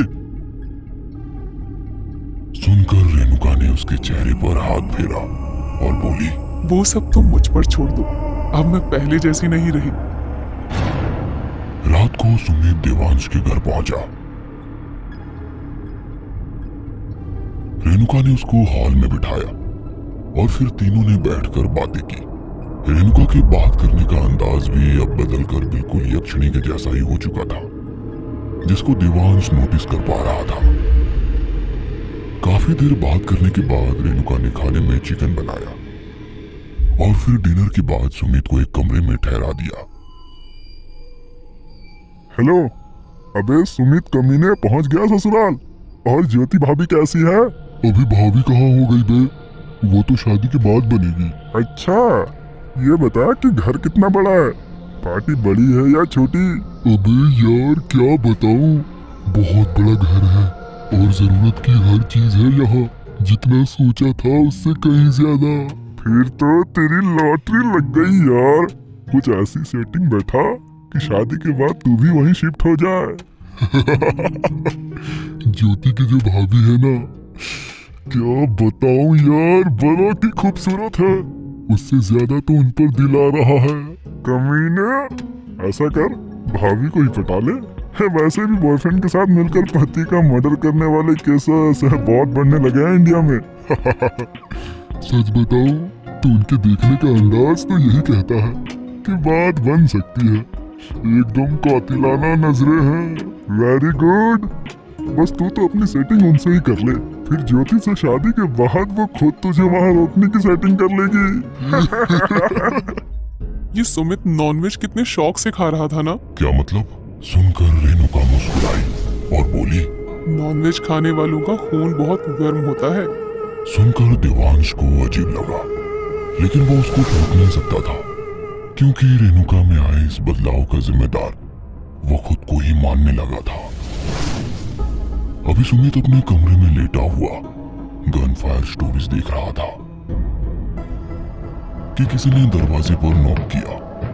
सुनकर रेणुका ने उसके चेहरे पर हाथ फेरा और बोली, वो सब तुम मुझ पर छोड़ दो, अब मैं पहले जैसी नहीं रही। रात को सुमित देवांश के घर पहुंचा। रेणुका ने उसको हॉल में बिठाया और फिर तीनों ने बैठकर बातें की। रेणुका के बात करने का अंदाज भी अब बदलकर बिल्कुल यक्षिणी के जैसा ही हो चुका था, जिसको देवांश नोटिस कर पा रहा था। काफी देर बात करने के बाद रेणुका ने खाने में चिकन बनाया और फिर डिनर के बाद सुमित को एक कमरे में ठहरा दिया। हेलो, अबे सुमित कमीने पहुंच गया ससुराल? और ज्योति भाभी कैसी है? अभी भाभी कहाँ हो गई बे, वो तो शादी के बाद बनेगी। अच्छा, ये बता कि घर कितना बड़ा है, पार्टी बड़ी है या छोटी? अबे यार क्या बताऊं, बहुत बड़ा घर है और जरूरत की हर चीज है यहाँ, जितना सोचा था उससे कहीं ज्यादा। फिर तो तेरी लॉटरी लग गई यार, कुछ ऐसी सेटिंग बैठा कि शादी के बाद तू भी वहीं शिफ्ट हो जाए। ज्योति की जो भाभी है ना, क्या बताऊं यार, बड़ा की खूबसूरत है, उससे ज्यादा तो उन पर दिल आ रहा है। कमीने, ऐसा कर भाभी को ही पटा ले। वैसे भी बॉयफ्रेंड के साथ मिलकर पति का मर्डर करने वाले केसेस बहुत बढ़ने लगे हैं इंडिया में। सच बताऊं तो उनके देखने का अंदाज तो यही कहता है कि बात बन सकती है, एकदम कातिलाना नजरें हैं। वेरी गुड, बस तू तो अपनी सेटिंग उनसे ही कर ले, फिर ज्योति से शादी के बाद वो खुद तुझे वहाँ रोकने की सेटिंग कर लेगी। ये सुमित नॉनवेज कितने शौक से खा रहा था ना। क्या मतलब? सुनकर रेणुका मुस्कुराई और बोली, नॉनवेज खाने वालों का खून बहुत गर्म होता है। सुनकर देवांश को अजीब लगा, लेकिन वो उसको रोक नहीं सकता था, क्योंकि रेणुका में आए इस बदलाव का जिम्मेदार वो खुद को ही मानने लगा था। अभी सुमित अपने कमरे में लेटा हुआ गन फायर स्टोरीज देख रहा था कि किसी ने दरवाजे पर नॉक किया।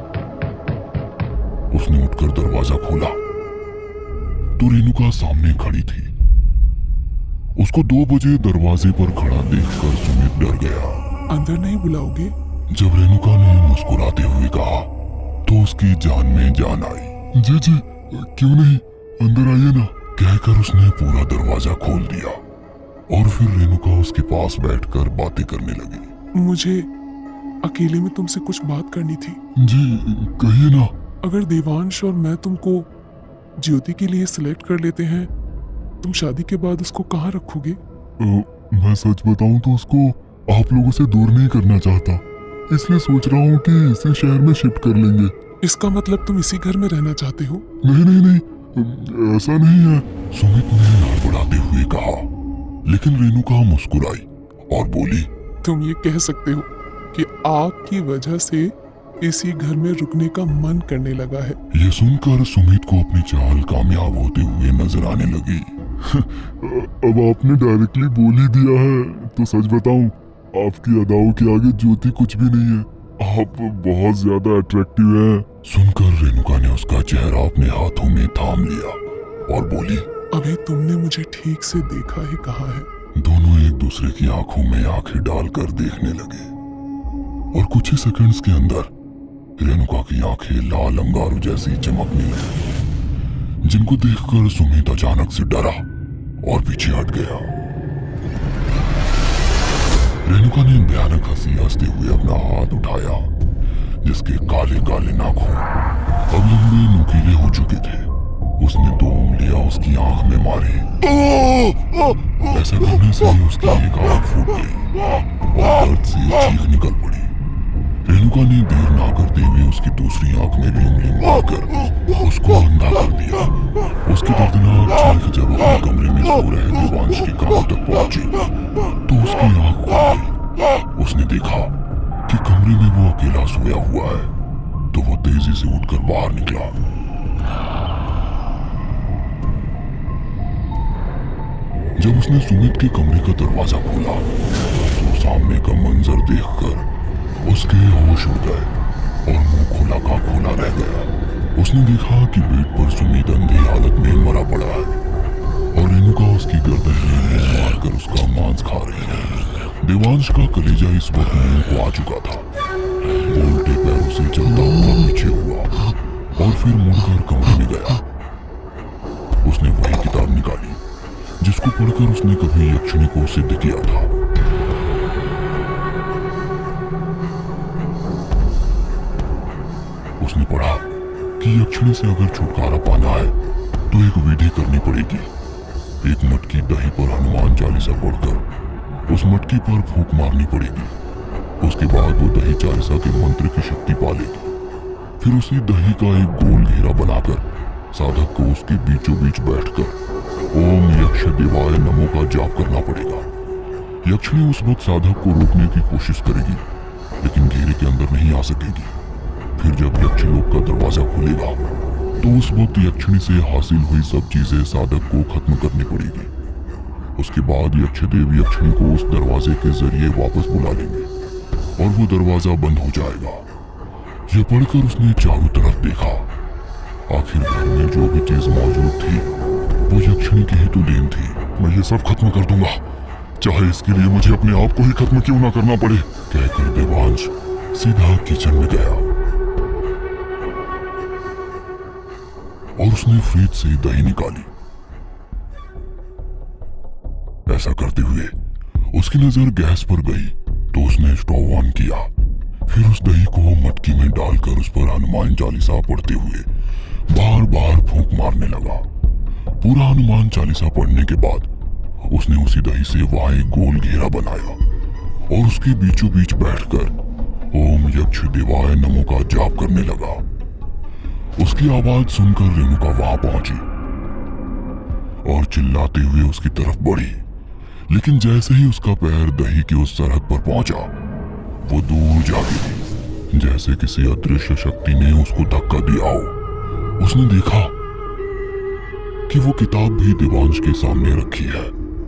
उसने उठकर दरवाजा खोला तो रेणुका सामने खड़ी थी। उसको दो बजे दरवाजे पर खड़ा देखकर सुमित डर गया। अंदर नहीं बुलाओगे? जब रेणुका ने मुस्कुराते हुए कहा तो उसकी जान में जान आई। जी जी क्यों नहीं, अंदर आइए ना, कहकर उसने पूरा दरवाजा खोल दिया और फिर रेणुका उसके पास बैठकर बातें करने लगी। मुझे अकेले में तुमसे कुछ बात करनी थी। जी कहिए ना। अगर देवांश और मैं तुमको ज्योति के लिए सिलेक्ट कर लेते हैं, तुम शादी के बाद उसको कहाँ रखोगे? आ, मैं सच बताऊं तो उसको आप लोगों से दूर नहीं करना चाहता, इसलिए सोच रहा हूँ कि इसे शहर में शिफ्ट कर लेंगे। इसका मतलब तुम इसी घर में रहना चाहते हो? नहीं नहीं नहीं, ऐसा नहीं है, सुमित ने हड़बड़ाते हुए कहा। लेकिन रेणुका मुस्कुराई और बोली, तुम ये कह सकते हो कि आपकी वजह से इसी घर में रुकने का मन करने लगा है। ये सुनकर सुमित को अपनी चाल कामयाब होते हुए नजर आने लगी। अब आपने डायरेक्टली बोल ही दिया है तो सच बताऊं, आपकी अदाओं के आगे ज्योति कुछ भी नहीं है, आप बहुत ज्यादा अट्रैक्टिव हैं। सुनकर रेणुका ने उसका चेहरा अपने हाथों में थाम लिया और बोली, अभी तुमने मुझे ठीक से देखा ही कहा है। दोनों एक दूसरे की आंखों में आंखें डालकर देखने लगे और कुछ ही सेकंड्स के अंदर रेणुका की आंखें लाल अंगारू जैसी चमकने लगी, जिनको देखकर सुमित अचानक से डरा और पीछे हट गया। रेणुका ने भयानक हंसी हंसते हुए अपना हाथ उठाया, जिसके काले काले नाखून अब लंबे नुकीले हो चुके थे। उसने दो उंगलियां उसकी आंख में मारी। ऐसा करने से उसकी एक आंख फूट गई और दर्द से चीख निकल पड़ी। रेणुका ने देर ना करते हुए उसकी दूसरी आंख में भी उंगली मारकर उसको अंधा कर दिया। उसकी दर्दनाक चीख जब अपने कमरे में सो रहे देवांश के कानों तक पहुंची तो उसकी आंख खुल गई। उसने देखा कि कमरे में वो अकेला सोया हुआ है, तो वो तेजी से उठकर बाहर निकला। जब उसने सुमित के कमरे का दरवाजा खोला तो सामने का मंजर देखकर उसके होश उड़ गए और मुंह खोला का खोला रह गया। उसने देखा कि बेड पर सुमित अंधी हालत में मरा पड़ा है और रेणुका उसकी गर्दन में मारकर उसका मांस खा रही है। देवांश का कलेजा इस वक्त मुंह को आ चुका था। उल्टे पैरों से चलता हुआ पीछे हुआ और फिर मुड़कर कमरे में गया। उसने वही किताब निकाली जिसको पढ़कर उसने कभी यक्षिणी को सिद्ध किया था। उसने पढ़ा कि यक्षिणी से अगर छुटकारा पाना है तो एक विधि करनी पड़ेगी। एक मटकी दही पर हनुमान चालीसा पढ़कर उस मटकी पर फूंक मारनी पड़ेगी। उसके बाद वो दही चालीसा के मंत्र की शक्ति पालेगी। फिर उसी दही का एक गोल घेरा बनाकर साधक को उसके बीचों बीच बैठकर ओम यक्ष देवाय नमो का जाप करना पड़ेगा। यक्षिणी उस वक्त साधक को रोकने की कोशिश करेगी, लेकिन घेरे के अंदर नहीं आ सकेगी। फिर जब यक्षलोक का दरवाजा खुलेगा तो उस वक्त यक्षिणी से हासिल हुई सब चीजें साधक को खत्म करनी पड़ेगी। उसके बाद यक्षदेव यक्षिणी को उस दरवाजे के जरिए वापस बुला लेंगे और वो दरवाजा बंद हो जाएगा। यह पढ़कर उसने चारों तरफ देखा। आखिर घर में जो भी चीज मौजूद थी वो यक्षिणी की ही तो देन थी। मैं ये सब खत्म कर दूंगा, चाहे इसके लिए मुझे अपने आप को ही खत्म क्यों ना करना पड़े, कहकर देवांश सीधा किचन में गया और उसने फ्रिज से दही निकाली। ऐसा करते हुए उसकी नजर गैस पर गई तो उसने स्टोव ऑन किया। फिर उस दही को मटकी में डालकर उस पर हनुमान चालीसा पढ़ते हुए बार बार फूंक मारने लगा। पूरा हनुमान चालीसा पढ़ने के बाद उसने उसी दही से वहां एक गोल घेरा बनाया और उसके बीचों बीच बैठकर ओम यक्ष देवाय नमो का जाप करने लगा। उसकी आवाज सुनकर रेणुका वहां पहुंची और चिल्लाते हुए उसकी तरफ बढ़ी, लेकिन जैसे ही उसका पैर दही की उस सरहद पर पहुंचा वो दूर जा गिरी, जैसे किसी अदृश्य शक्ति ने उसको धक्का दिया हो। उसने देखा कि वो किताब भी देवांश के सामने रखी है।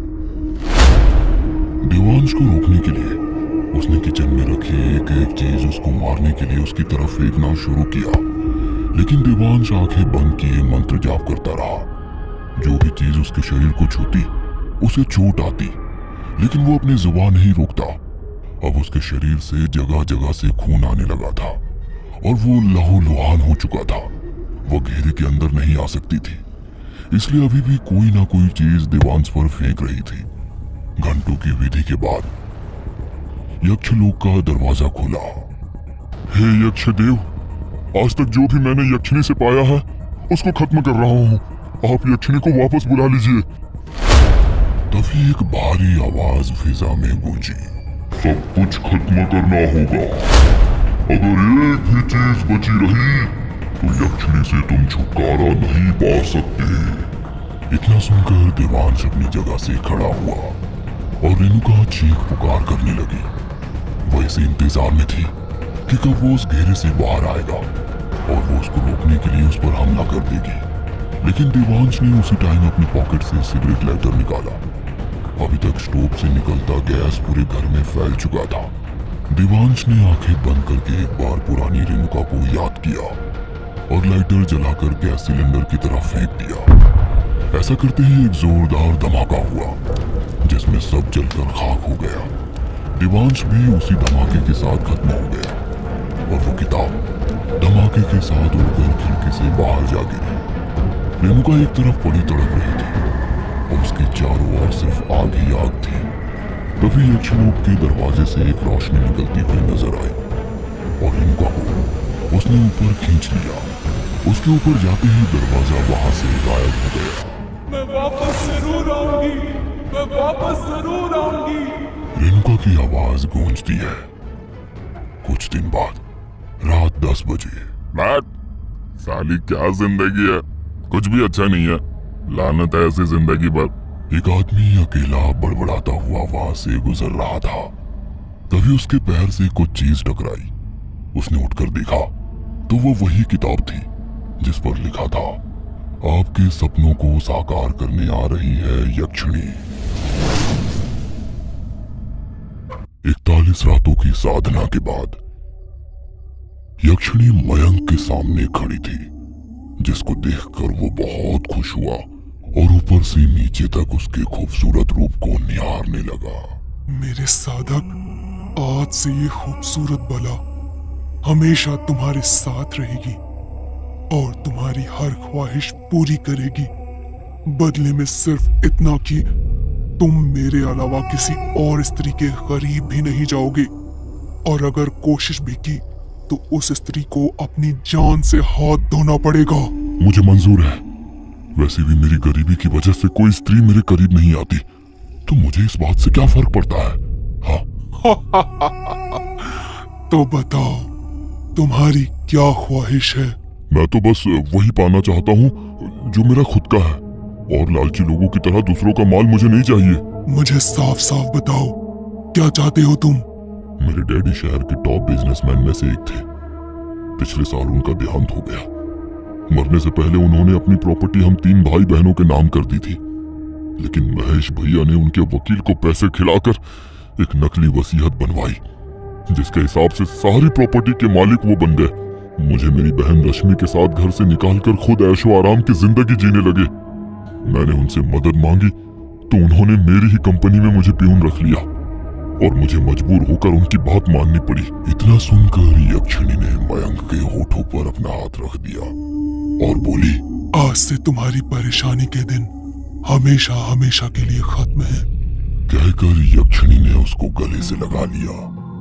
देवांश को रोकने के लिए उसने किचन में रखी एक एक चीज उसको मारने के लिए उसकी तरफ फेंकना शुरू किया, लेकिन देवांश आंखें बंद किए मंत्र जाप करता रहा। जो भी चीज उसके शरीर को छूती उसे चोट आती, लेकिन वो अपनी जुबान नहीं रोकता। अब उसके शरीर से जगह जगह से खून आने लगा था और वो लहूलुहान हो चुका था। वो घेरे के अंदर नहीं आ सकती थी, इसलिए अभी भी कोई ना कोई चीज देवांश पर फेंक रही थी। घंटों की विधि के बाद यक्षलोक का दरवाजा खुला। हे यक्षदेव, आज तक जो भी मैंने यक्षिणी से पाया है उसको खत्म कर रहा हूँ। आप यक्षिणी को वापस बुला लीजिए। तभी एक भारी आवाज फिजा में गूंजी। सब कुछ खत्म करना होगा। अगर एक भी चीज बची रही तो यक्षिणी से तुम छुटकारा नहीं पा सकते। इतना सुनकर देवांश अपनी जगह से खड़ा हुआ और रेणुका चीख पुकार करने लगी। वह इसे इंतजार में थी कि कब वो उस घेरे से बाहर आएगा और वो उसको रोकने के लिए उस पर हमला कर देगी। लेकिन देवांश ने उसी टाइम अपनी पॉकेट से सिगरेट लाइटर निकाला। अभी तक स्टोव से निकलता गैस पूरे घर में फैल चुका था। देवांश ने आंखें बंद करके एक बार पुरानी रेणुका को याद किया और लाइटर जलाकर गैस सिलेंडर की तरफ फेंक दिया। ऐसा करते ही एक जोरदार धमाका हुआ जिसमें सब जलकर खाक हो गया। देवांश भी उसी धमाके के साथ खत्म हो गया और वो किताब धमाके के साथ उड़कर खिड़की से बाहर जा गिरी। रेणुका एक तरफ पड़ी तड़प रही थी और उसके चारों ओर सिर्फ आग ही आग थी। तभी यक्षलोक के दरवाजे से एक रोशनी निकलती हुई नजर आई और रेणुका को उसने ऊपर खींच लिया। उसके ऊपर जाते ही दरवाजा वहां से गायब हो गया। मैं वापस जरूर आऊंगी, मैं वापस जरूर आऊंगी। रेणुका की आवाज गूंजती है। कुछ दिन बाद रात दस बजे। बैठ, साली क्या जिंदगी है, कुछ भी अच्छा नहीं है, लानत है ऐसी जिंदगी पर। एक आदमी अकेला बड़बड़ाता हुआ वहां से गुजर रहा था। तभी उसके पैर से कुछ चीज टकराई। उसने उठकर देखा तो वो वही किताब थी जिस पर लिखा था, आपके सपनों को साकार करने आ रही है यक्षिणी। इकतालीस रातों की साधना के बाद यक्षिणी मयंक के सामने खड़ी थी, जिसको देखकर वो बहुत खुश हुआ और ऊपर से नीचे तक उसके खूबसूरत रूप को निहारने लगा। मेरे साधक, आज से ये खूबसूरत बला हमेशा तुम्हारे साथ रहेगी और तुम्हारी हर ख्वाहिश पूरी करेगी। बदले में सिर्फ इतना कि तुम मेरे अलावा किसी और स्त्री के करीब भी नहीं जाओगे, और अगर कोशिश भी की तो उस स्त्री को अपनी जान से हाथ धोना पड़ेगा। मुझे मंजूर है। वैसे भी मेरी गरीबी की वजह से कोई स्त्री मेरे करीब नहीं आती, तो मुझे इस बात से क्या फर्क पड़ता है? हाँ। तो बताओ, तुम्हारी क्या ख्वाहिश है? मैं तो बस वही पाना चाहता हूँ जो मेरा खुद का है, और लालची लोगों की तरह दूसरों का माल मुझे नहीं चाहिए। मुझे साफ साफ बताओ, क्या चाहते हो तुम? मेरे डैडी शहर के टॉप बिजनेसमैन में से एक थे। पिछले साल उनका देहांत हो गया। मरने से पहले उन्होंने अपनी प्रॉपर्टी हम तीन भाई बहनों के नाम कर दी थी, लेकिन महेश भैया ने उनके वकील को पैसे खिलाकर एक नकली वसीयत बनवाई, जिसके हिसाब से सारी प्रॉपर्टी के मालिक वो बन गए। मुझे मेरी बहन रश्मि के साथ घर से निकालकर खुद ऐशो आराम की जिंदगी जीने लगे। मैंने उनसे मदद मांगी तो उन्होंने मेरी ही कंपनी में मुझे प्यून रख लिया, और मुझे मजबूर होकर उनकी बात माननी पड़ी। इतना सुनकर यक्षिणी ने मयंक के होठों पर अपना हाथ रख दिया और बोली, आज से तुम्हारी परेशानी के दिन हमेशा हमेशा के लिए खत्म है। कहकर यक्षिणी ने उसको गले से लगा लिया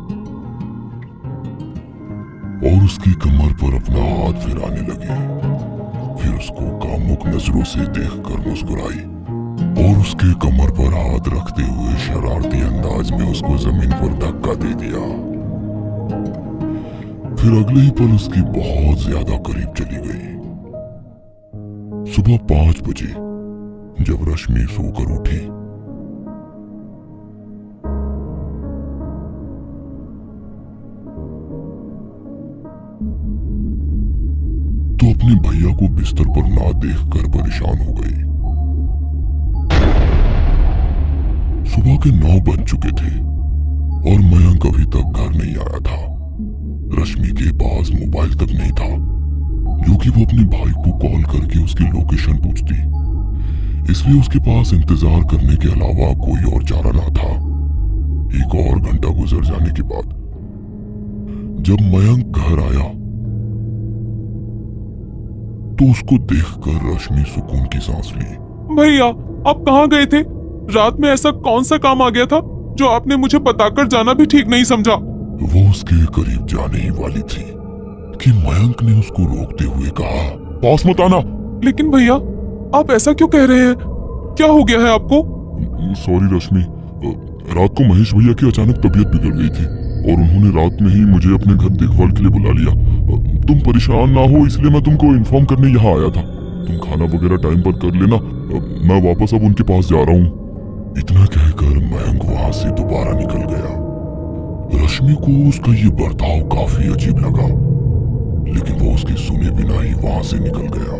और उसकी कमर पर अपना हाथ फिराने लगी। फिर उसको कामुक नजरों से देखकर मुस्कुराई और उसके कमर पर हाथ रखते हुए शरारती अंदाज में उसको जमीन पर धक्का दे दिया। फिर अगले ही पल उसकी बहुत ज्यादा करीब चली गई। सुबह पांच बजे जब रश्मि सोकर उठी तो अपने भैया को बिस्तर पर ना देखकर परेशान हो गई। सुबह के नौ बज चुके थे और मयंक अभी तक घर नहीं आया था। रश्मि के पास मोबाइल तक नहीं था, जो कि वो अपने भाई को कॉल करके उसकी लोकेशन पूछती। इसलिए उसके पास इंतजार करने के अलावा कोई और चारा ना था। एक और घंटा गुजर जाने के बाद जब मयंक घर आया तो उसको देखकर रश्मि सुकून की सांस ली। भैया, आप कहाँ गए थे? रात में ऐसा कौन सा काम आ गया था जो आपने मुझे बताकर जाना भी ठीक नहीं समझा? वो उसके करीब जाने ही वाली थी कि मयंक ने उसको रोकते हुए कहा, पास मत आना। लेकिन भैया, आप ऐसा क्यों कह रहे हैं? क्या हो गया है आपको? सॉरी रश्मि, रात को महेश भैया की अचानक तबीयत बिगड़ गई थी और उन्होंने रात में ही मुझे अपने घर देखभाल के लिए बुला लिया। तुम परेशान ना हो इसलिए मैं तुमको इन्फॉर्म करने यहाँ आया था। तुम खाना वगैरह टाइम पर कर लेना, मैं वापस अब उनके पास जा रहा हूँ। इतना कहकर मयंक वहां से दोबारा निकल गया। रश्मि को उसका ये बर्ताव काफी अजीब लगा, लेकिन वो उसके सुने बिना ही वहां से निकल गया।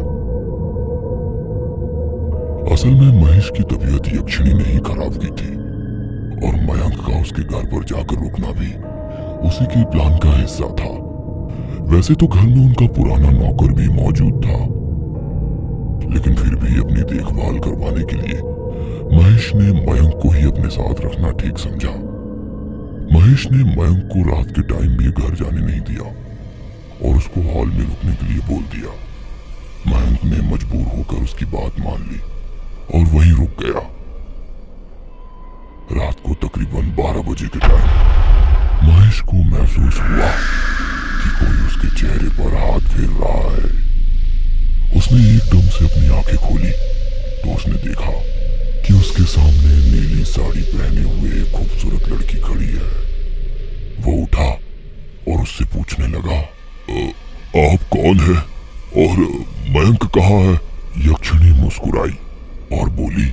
असल में महेश की तबीयत यक्षिणी ने ही खराब की थी और मयंक का उसके घर पर जाकर रुकना भी उसी के प्लान का हिस्सा था। वैसे तो घर में उनका पुराना नौकर भी मौजूद था, लेकिन फिर भी अपनी देखभाल करवाने के लिए महेश ने मयंक को ही अपने साथ रखना ठीक समझा। महेश ने मयंक को रात के टाइम भी घर जाने नहीं दिया और उसको हॉल में रुकने के लिए बोल दिया। मयंक ने मजबूर होकर उसकी बात मान ली और वहीं रुक गया। रात को तकरीबन बारह बजे के टाइम महेश को महसूस हुआ कि कोई उसके चेहरे पर हाथ फेर रहा है। उसने एकदम से अपनी आंखें खोली तो उसने देखा कि उसके सामने नीली साड़ी पहने हुए एक खूबसूरत लड़की खड़ी है। वो उठा और उससे पूछने लगा, आप कौन है और मयंक कहाँ है? यक्षिणी मुस्कुराई और बोली,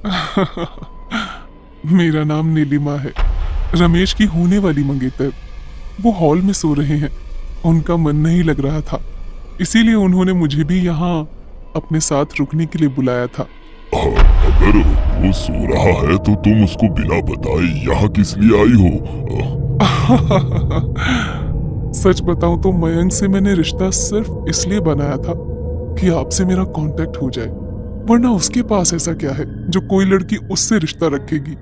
मेरा नाम नीलिमा है। रमेश की होने वाली मंगेतर। वो हॉल में सो रहे हैं। उनका मन नहीं लग रहा था, इसीलिए उन्होंने मुझे भी यहाँ अपने साथ रुकने के लिए बुलाया था। अगर वो सो रहा है तो तुम उसको बिना बताए यहाँ किस लिए आई हो? सच बताऊं तो मयंक से मैंने रिश्ता सिर्फ इसलिए बनाया था कि आपसे मेरा कांटेक्ट हो जाए, वरना उसके पास ऐसा क्या है जो कोई लड़की उससे रिश्ता रखेगी।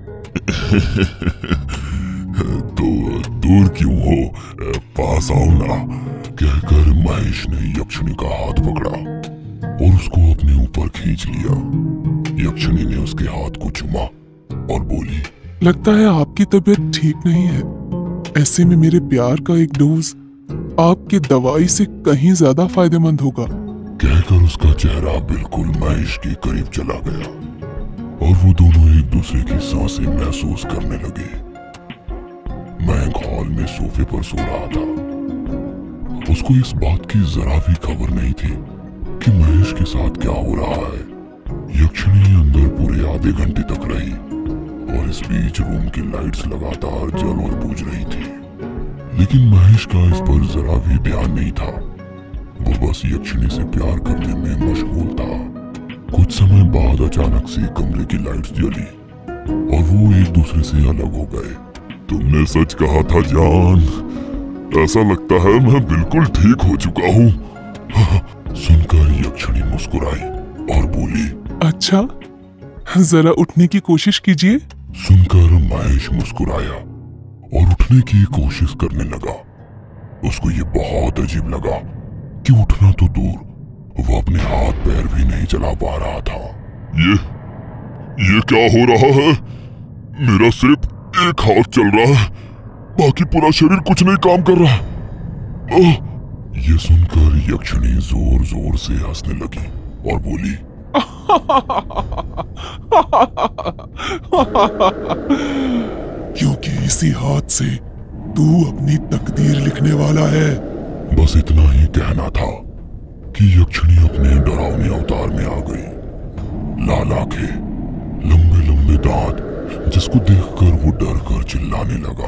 तो दूर क्यों हो, पास आओ ना, कहकर महेश ने यक्षिणी का हाथ पकड़ा और उसको अपने ऊपर खींच लिया। यक्षिणी ने उसके हाथ को चूमा और बोली, लगता है आपकी तबीयत ठीक नहीं है। ऐसे में मेरे प्यार का एक डोज आपकी दवाई से कहीं ज्यादा फायदेमंद होगा। कहकर उसका चेहरा बिल्कुल महेश के करीब चला गया और वो दोनों एक दूसरे की सांसें महसूस करने लगे। मयंक हॉल में सोफे पर सो रहा था। उसको इस बात की जरा भी खबर नहीं थी कि महेश के साथ क्या हो रहा है। यक्षिणी अंदर पूरे आधे घंटे तक रही और इस बीच रूम की लाइट्स लगातार जल और बुझ रही थी, लेकिन महेश का इस पर जरा भी ध्यान नहीं था। वो बस यक्षिणी से प्यार करने में मशगूल था। कुछ समय बाद अचानक से कमरे की लाइट्स जली और वो एक दूसरे से अलग हो गए। तुमने सच कहा था जान, ऐसा लगता है मैं बिल्कुल ठीक हो चुका हूँ। सुनकर यक्षिणी मुस्कुराई और बोली, अच्छा, जरा उठने की कोशिश कीजिए। सुनकर महेश मुस्कुराया और उठने की कोशिश करने लगा। उसको ये बहुत अजीब लगा कि उठना तो दूर, वो अपने हाथ पैर भी नहीं चला पा रहा था। ये ये क्या हो रहा है? मेरा सिर्फ एक हाथ चल रहा है, बाकी पूरा शरीर कुछ नहीं काम कर रहा। ओह! ये सुनकर यक्षिणी जोर जोर से हंसने लगी और बोली, क्योंकि इसी हाथ से तू अपनी तकदीर लिखने वाला है। बस इतना ही कहना था कि यक्षिणी अपने डरावने अवतार में आ गई। लाल आंखें, लंबे लंबे दांत, जिसको देखकर वो डर कर चिल्लाने लगा,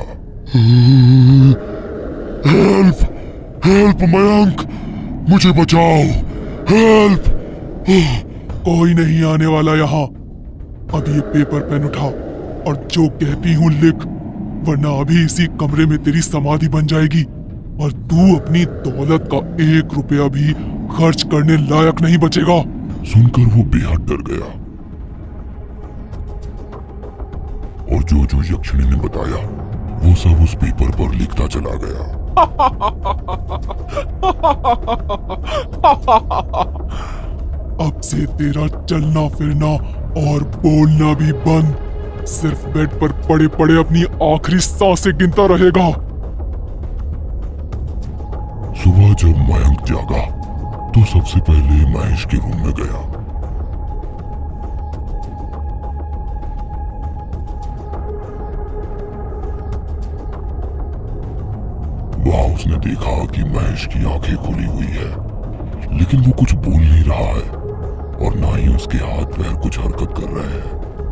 हेल्प! हेल्प मयंक! मुझे बचाओ! हेल्प! कोई नहीं आने वाला यहाँ। अब ये पेपर पेन उठा और जो कहती हूँ लिख, वरना अभी इसी कमरे में तेरी समाधि बन जाएगी और तू अपनी दौलत का एक रुपया भी खर्च करने लायक नहीं बचेगा। सुनकर वो बेहद डर गया और जो जो यक्षिणी ने बताया वो सब उस पेपर पर लिखता चला गया। अब से तेरा चलना फिरना और बोलना भी बंद, सिर्फ बेड पर पड़े पड़े अपनी आखिरी सांसें गिनता रहेगा। सुबह जब मयंक जागा तो सबसे पहले महेश के रूम में गया। वहां उसने देखा कि महेश की आंखें खुली हुई है, लेकिन वो कुछ बोल नहीं रहा है और ना ही उसके हाथ पैर कुछ हरकत कर रहे हैं।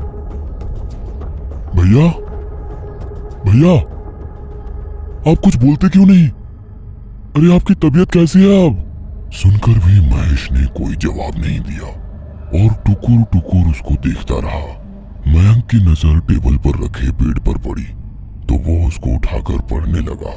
भैया, भैया, आप कुछ बोलते क्यों नहीं? अरे आपकी तबीयत कैसी है अब? सुनकर भी महेश ने कोई जवाब नहीं दिया और टुकुर टुकुर उसको देखता रहा। मयंक की नजर टेबल पर रखे बेड पर पड़ी तो वो उसको उठाकर पढ़ने लगा।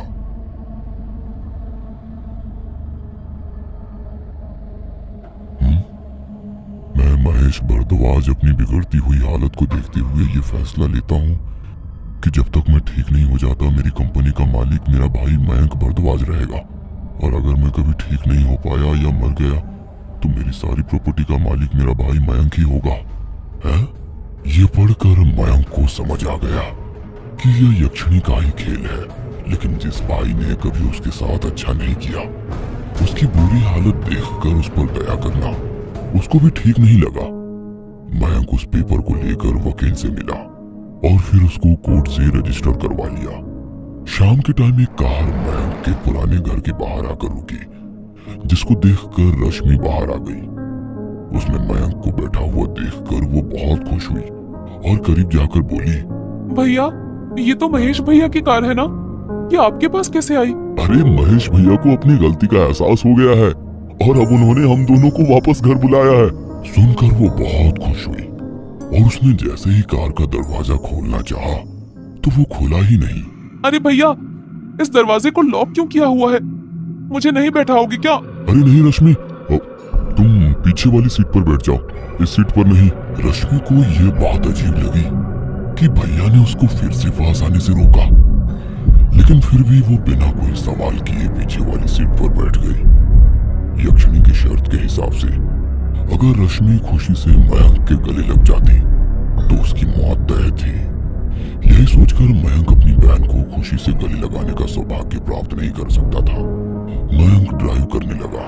मैं महेश भारद्वाज अपनी बिगड़ती हुई हालत को देखते हुए ये फैसला लेता हूँ कि जब तक मैं ठीक नहीं हो जाता मेरी कंपनी का मालिक मेरा भाई मयंक भारद्वाज रहेगा, और अगर मैं कभी ठीक नहीं हो पाया या मर गया तो मेरी सारी प्रॉपर्टी का मालिक मेरा भाई मयंक ही होगा। है? ये पढ़कर मयंक को समझ आ गया कि यह यक्षिणी का ही खेल है, लेकिन जिस भाई ने कभी उसके साथ अच्छा नहीं किया, उसकी बुरी हालत देखकर उस पर दया करना उसको भी ठीक नहीं लगा। मयंक उस पेपर को लेकर वकील से मिला और फिर उसको कोर्ट से रजिस्टर करवा लिया। शाम के टाइम एक कार मयंक के पुराने घर के बाहर आकर रुकी, जिसको देखकर रश्मि बाहर आ गई। उसने मयंक को बैठा हुआ देखकर वो बहुत खुश हुई और करीब जाकर बोली, भैया ये तो महेश भैया की कार है ना, ये आपके पास कैसे आई? अरे महेश भैया को अपनी गलती का एहसास हो गया है और अब उन्होंने हम दोनों को वापस घर बुलाया है। सुनकर वो बहुत खुश हुई और उसने जैसे ही कार का दरवाजा खोलना चाहा तो वो खुला ही नहीं। अरे भैया इस दरवाजे को लॉक क्यों किया हुआ है? मुझे नहीं बैठाओगे क्या? अरे नहीं रश्मि, तुम पीछे वाली सीट पर बैठ जाओ, इस सीट पर नहीं। रश्मि को यह बात अजीब लगी कि भैया ने उसको फिर से पास आने से रोका, लेकिन फिर भी वो बिना कोई सवाल किए पीछे वाली सीट पर बैठ गई। यक्षिणी की शर्त के हिसाब से अगर रश्मि खुशी से मयंक के गले लग जाती तो उसकी मौत तय थी। यही सोचकर मयंक अपनी बहन को खुशी से गले लगाने का सौभाग्य प्राप्त नहीं कर सकता था। मयंक ड्राइव करने लगा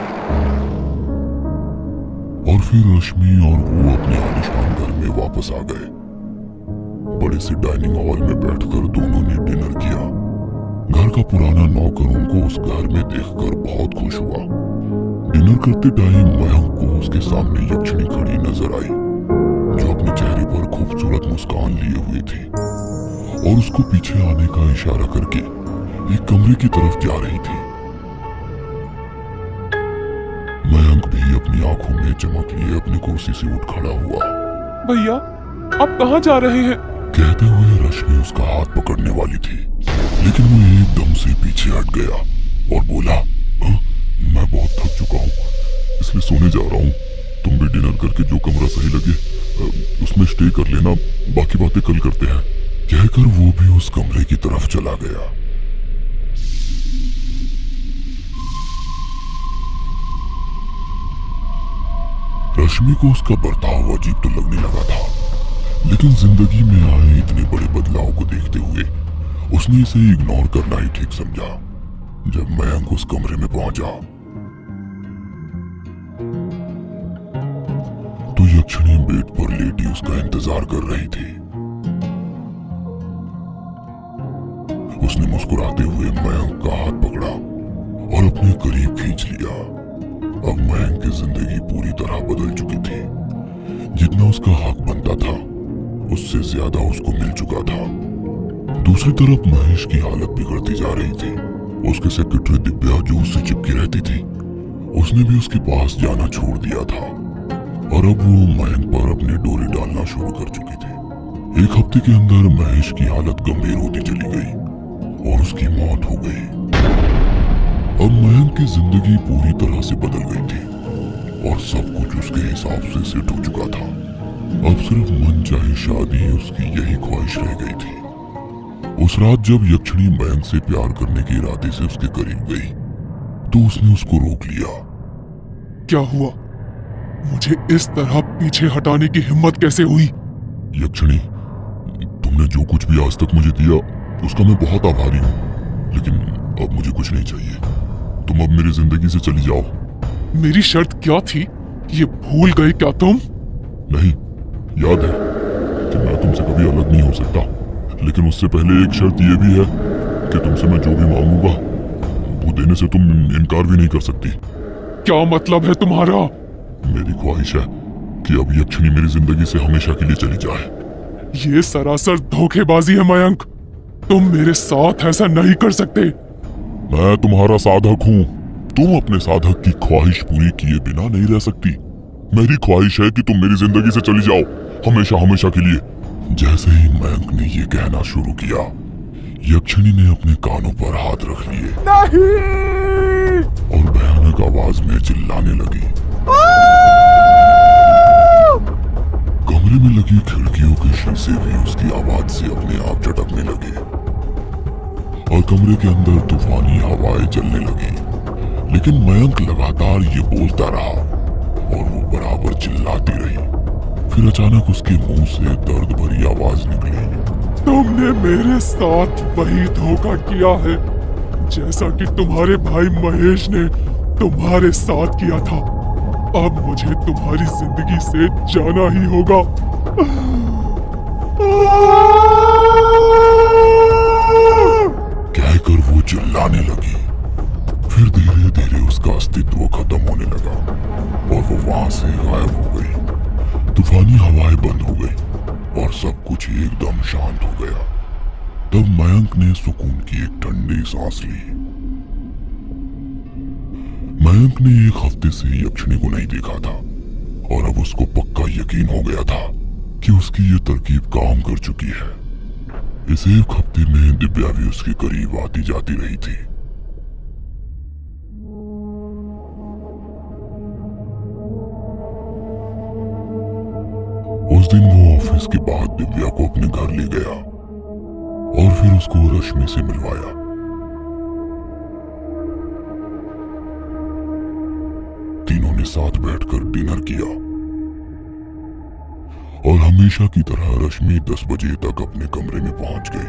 और फिर रश्मि और वो अपने आलिशान घर में वापस आ गए। बड़े से डाइनिंग हॉल में बैठकर दोनों ने डिनर किया। घर का पुराना नौकर उनको उस घर में देखकर बहुत खुश हुआ। डिनर करते टाइम मयंक को उसके सामने यक्षिणी खड़ी नजर आई, जो अपने चेहरे पर खूबसूरत मुस्कान लिए हुई थी और उसको पीछे आने का इशारा करके एक कमरे की तरफ जा रही थी। मयंक भी अपनी आंखों में चमक लिए अपनी कुर्सी से उठ खड़ा हुआ। भैया आप कहाँ जा रहे हैं? कहते हुए रश्मि उसका हाथ पकड़ने वाली थी, लेकिन वो एकदम से पीछे हट गया और बोला, मैं बहुत थक चुका हूँ, इसलिए सोने जा रहा हूँ। तुम भी डिनर करके जो कमरा सही लगे उसमें स्टे कर लेना, बाकी बातें कल करते हैं। कहकर वो भी उस कमरे की तरफ चला गया। रश्मि को उसका बर्ताव अजीब तो लगने लगा था, लेकिन जिंदगी में आए इतने बड़े बदलाव को देखते हुए उसने इसे इग्नोर करना ही ठीक समझा। जब मयंक उस कमरे में पहुंचा तो यक्षिणी बेड पर लेटी उसका इंतजार कर रही थी। उसने मुस्कुराते हुए मयंक का हाथ पकड़ा और अपने करीब खींच लिया। अब मयंक की जिंदगी पूरी तरह बदल चुकी थी। जितना उसका हक बनता था उससे ज्यादा उसको मिल चुका था। दूसरी तरफ महेश की हालत बिगड़ती जा रही थी। उसके सेक्रेटरी दिव्या जो उससे चिपकी रहती थी, उसने भी उसके पास जाना छोड़ दिया था और अब वो मयंक पर अपने डोरे डालना शुरू कर चुकी थी। एक हफ्ते के अंदर महेश की हालत गंभीर होती चली गई और उसकी मौत हो गई। अब मयंक की जिंदगी पूरी तरह से बदल गई थी और सब कुछ उसके हिसाब से सेट हो चुका था। अब सिर्फ मन चाहे शादी उसकी यही ख्वाहिश रह गई थी। उस रात जब यक्षिणी मयंक से प्यार करने के इरादे से उसके करीब गई तो उसने उसको रोक लिया। क्या हुआ? मुझे इस तरह पीछे हटाने की हिम्मत कैसे हुई? यक्षिणी, तुमने जो कुछ भी आज तक मुझे दिया उसका मैं बहुत आभारी हूँ, लेकिन अब मुझे कुछ नहीं चाहिए। तुम अब मेरी जिंदगी से चली जाओ। मेरी शर्त क्या थी? ये भूल गए क्या तुम? नहीं, याद है कि मैं तुमसे कभी अलग नहीं हो सकता, लेकिन उससे पहले एक शर्त यह भी है कि तुमसे मैं जो भी मांगूंगा वो देने से तुम इनकार भी नहीं कर सकती। क्या मतलब है तुम्हारा? मेरी ख्वाहिश है कि अब यक्षिणी मेरी जिंदगी से हमेशा के लिए चली जाए। ये सरासर धोखेबाजी है मयंक, तुम मेरे साथ ऐसा नहीं कर सकते। मैं तुम्हारा साधक हूँ, तुम अपने साधक की ख्वाहिश पूरी किए बिना नहीं रह सकती। मेरी ख्वाहिश है कि तुम मेरी जिंदगी से चली जाओ, हमेशा हमेशा के लिए। जैसे ही मयंक ने ये कहना शुरू किया, यक्षिणी ने अपने कानों पर हाथ रख लिए नहीं! और भयानक आवाज में चिल्लाने लगी। कमरे में लगी खिड़कियों के शीशे भी उसकी आवाज से अपने आप झटकने लगे और कमरे के अंदर तूफानी हवाएं चलने लगी। लेकिन मयंक लगातार ये बोलता रहा और वो बराबर चिल्लाती रही। फिर अचानक उसके मुंह से दर्द भरी आवाज निकली। तुमने मेरे साथ वही धोखा किया है जैसा कि तुम्हारे भाई महेश ने तुम्हारे साथ किया था। अब मुझे तुम्हारी जिंदगी से जाना ही होगा। कहकर वो चिल्लाने लगी। फिर धीरे धीरे उसका अस्तित्व खत्म होने लगा और वो वहां से गायब हो गई। तूफानी हवाएं बंद हो गई और सब कुछ एकदम शांत हो गया। तब मयंक ने सुकून की एक ठंडी सांस ली। मयंक ने एक हफ्ते से यक्षिणी को नहीं देखा था और अब उसको पक्का यकीन हो गया था कि उसकी ये तरकीब काम कर चुकी है। इस एक हफ्ते में दिव्या भी उसके करीब आती जाती रही थी। उस दिन वो ऑफिस के बाद दिव्या को अपने घर ले गया और फिर उसको रश्मि से मिलवाया। तीनों ने साथ बैठकर डिनर किया और हमेशा की तरह रश्मि दस बजे तक अपने कमरे में पहुंच गई।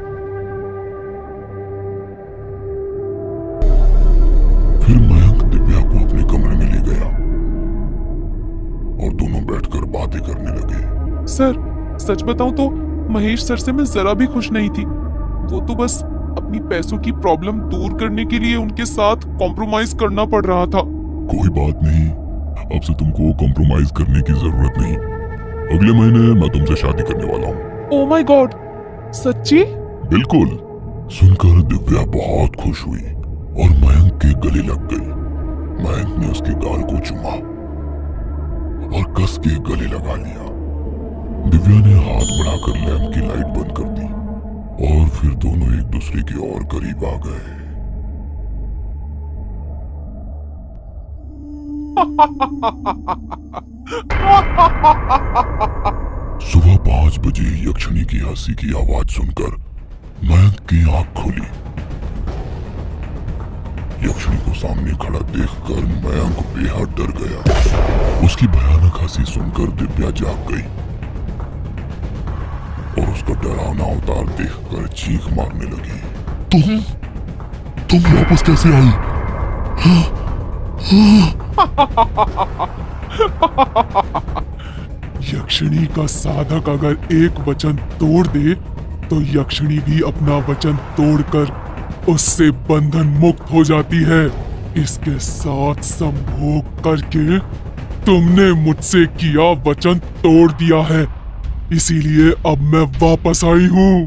फिर मयंक दिव्या को अपने कमरे में ले गया और दोनों बैठकर बातें करने लगे। सर, सच बताऊं तो महेश सर से मैं जरा भी खुश नहीं थी। वो तो बस अपनी पैसों की प्रॉब्लम दूर करने के लिए उनके साथ कॉम्प्रोमाइज करना पड़ रहा था। कोई बात नहीं, अब से तुमको कॉम्प्रोमाइज करने की जरूरत नहीं। अगले महीने मैं तुमसे शादी करने वाला हूँ। ओह माय गॉड, सच्ची? बिल्कुल। सुनकर दिव्या बहुत खुश हुई और मयंक के गले लग गई। मयंक ने उसके गाल को चूमा और कस के गले लगा लिया। दिव्या ने हाथ बढ़ाकर लैंप की लाइट बंद कर दी और फिर दोनों एक दूसरे के और करीब आ गए। सुबह पांच बजे यक्षिणी की हंसी की आवाज सुनकर मयंक की आंख खुली। यक्षिणी को सामने खड़ा देखकर मयंक बेहद डर गया। उसकी भयानक हंसी सुनकर दिव्या जाग गई और उसका डरावना अवतार देखकर चीख मारने लगी। तुम तुम वापस कैसे आई? यक्षिणी का साधक अगर एक वचन तोड़ दे तो यक्षिणी भी अपना वचन तोड़कर उससे बंधन मुक्त हो जाती है। इसके साथ संभोग करके तुमने मुझसे किया वचन तोड़ दिया है, इसीलिए अब मैं वापस आई हूँ।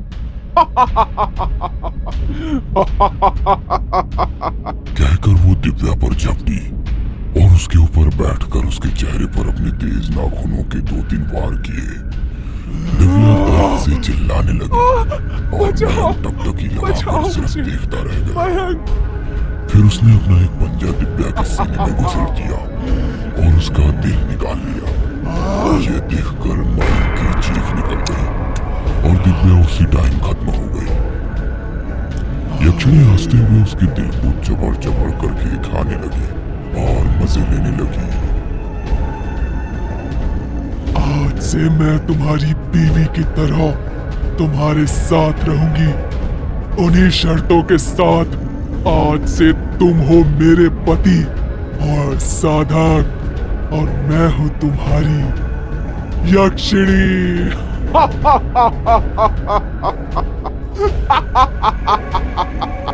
कहकर वो दिव्या पर झपटी और उसके ऊपर बैठकर उसके चेहरे पर अपने तेज नाखूनों के दो तीन वार किए। दिव्या दर्द से चिल्लाने लगी और मयंक टकटकी लगाकर सिर्फ देखता रह गया। फिर उसने अपना एक पंजा दिव्या के सीने में घुसेड़ दिया और उसका दिल निकाल लिया। ये देखकर मयंक की चीख निकल गई और दिव्या उसी टाइम खत्म हो गई। यक्षिणी हंसते हुए उसके दिल को चबड़ चबड़ करके खाने लगी और मजे लेने लगी। आज से मैं तुम्हारी बीवी की तरह तुम्हारे साथ रहूंगी, उन्हीं शर्तों के साथ। आज से तुम हो मेरे पति और साधक और मैं हूं तुम्हारी यक्षिणी।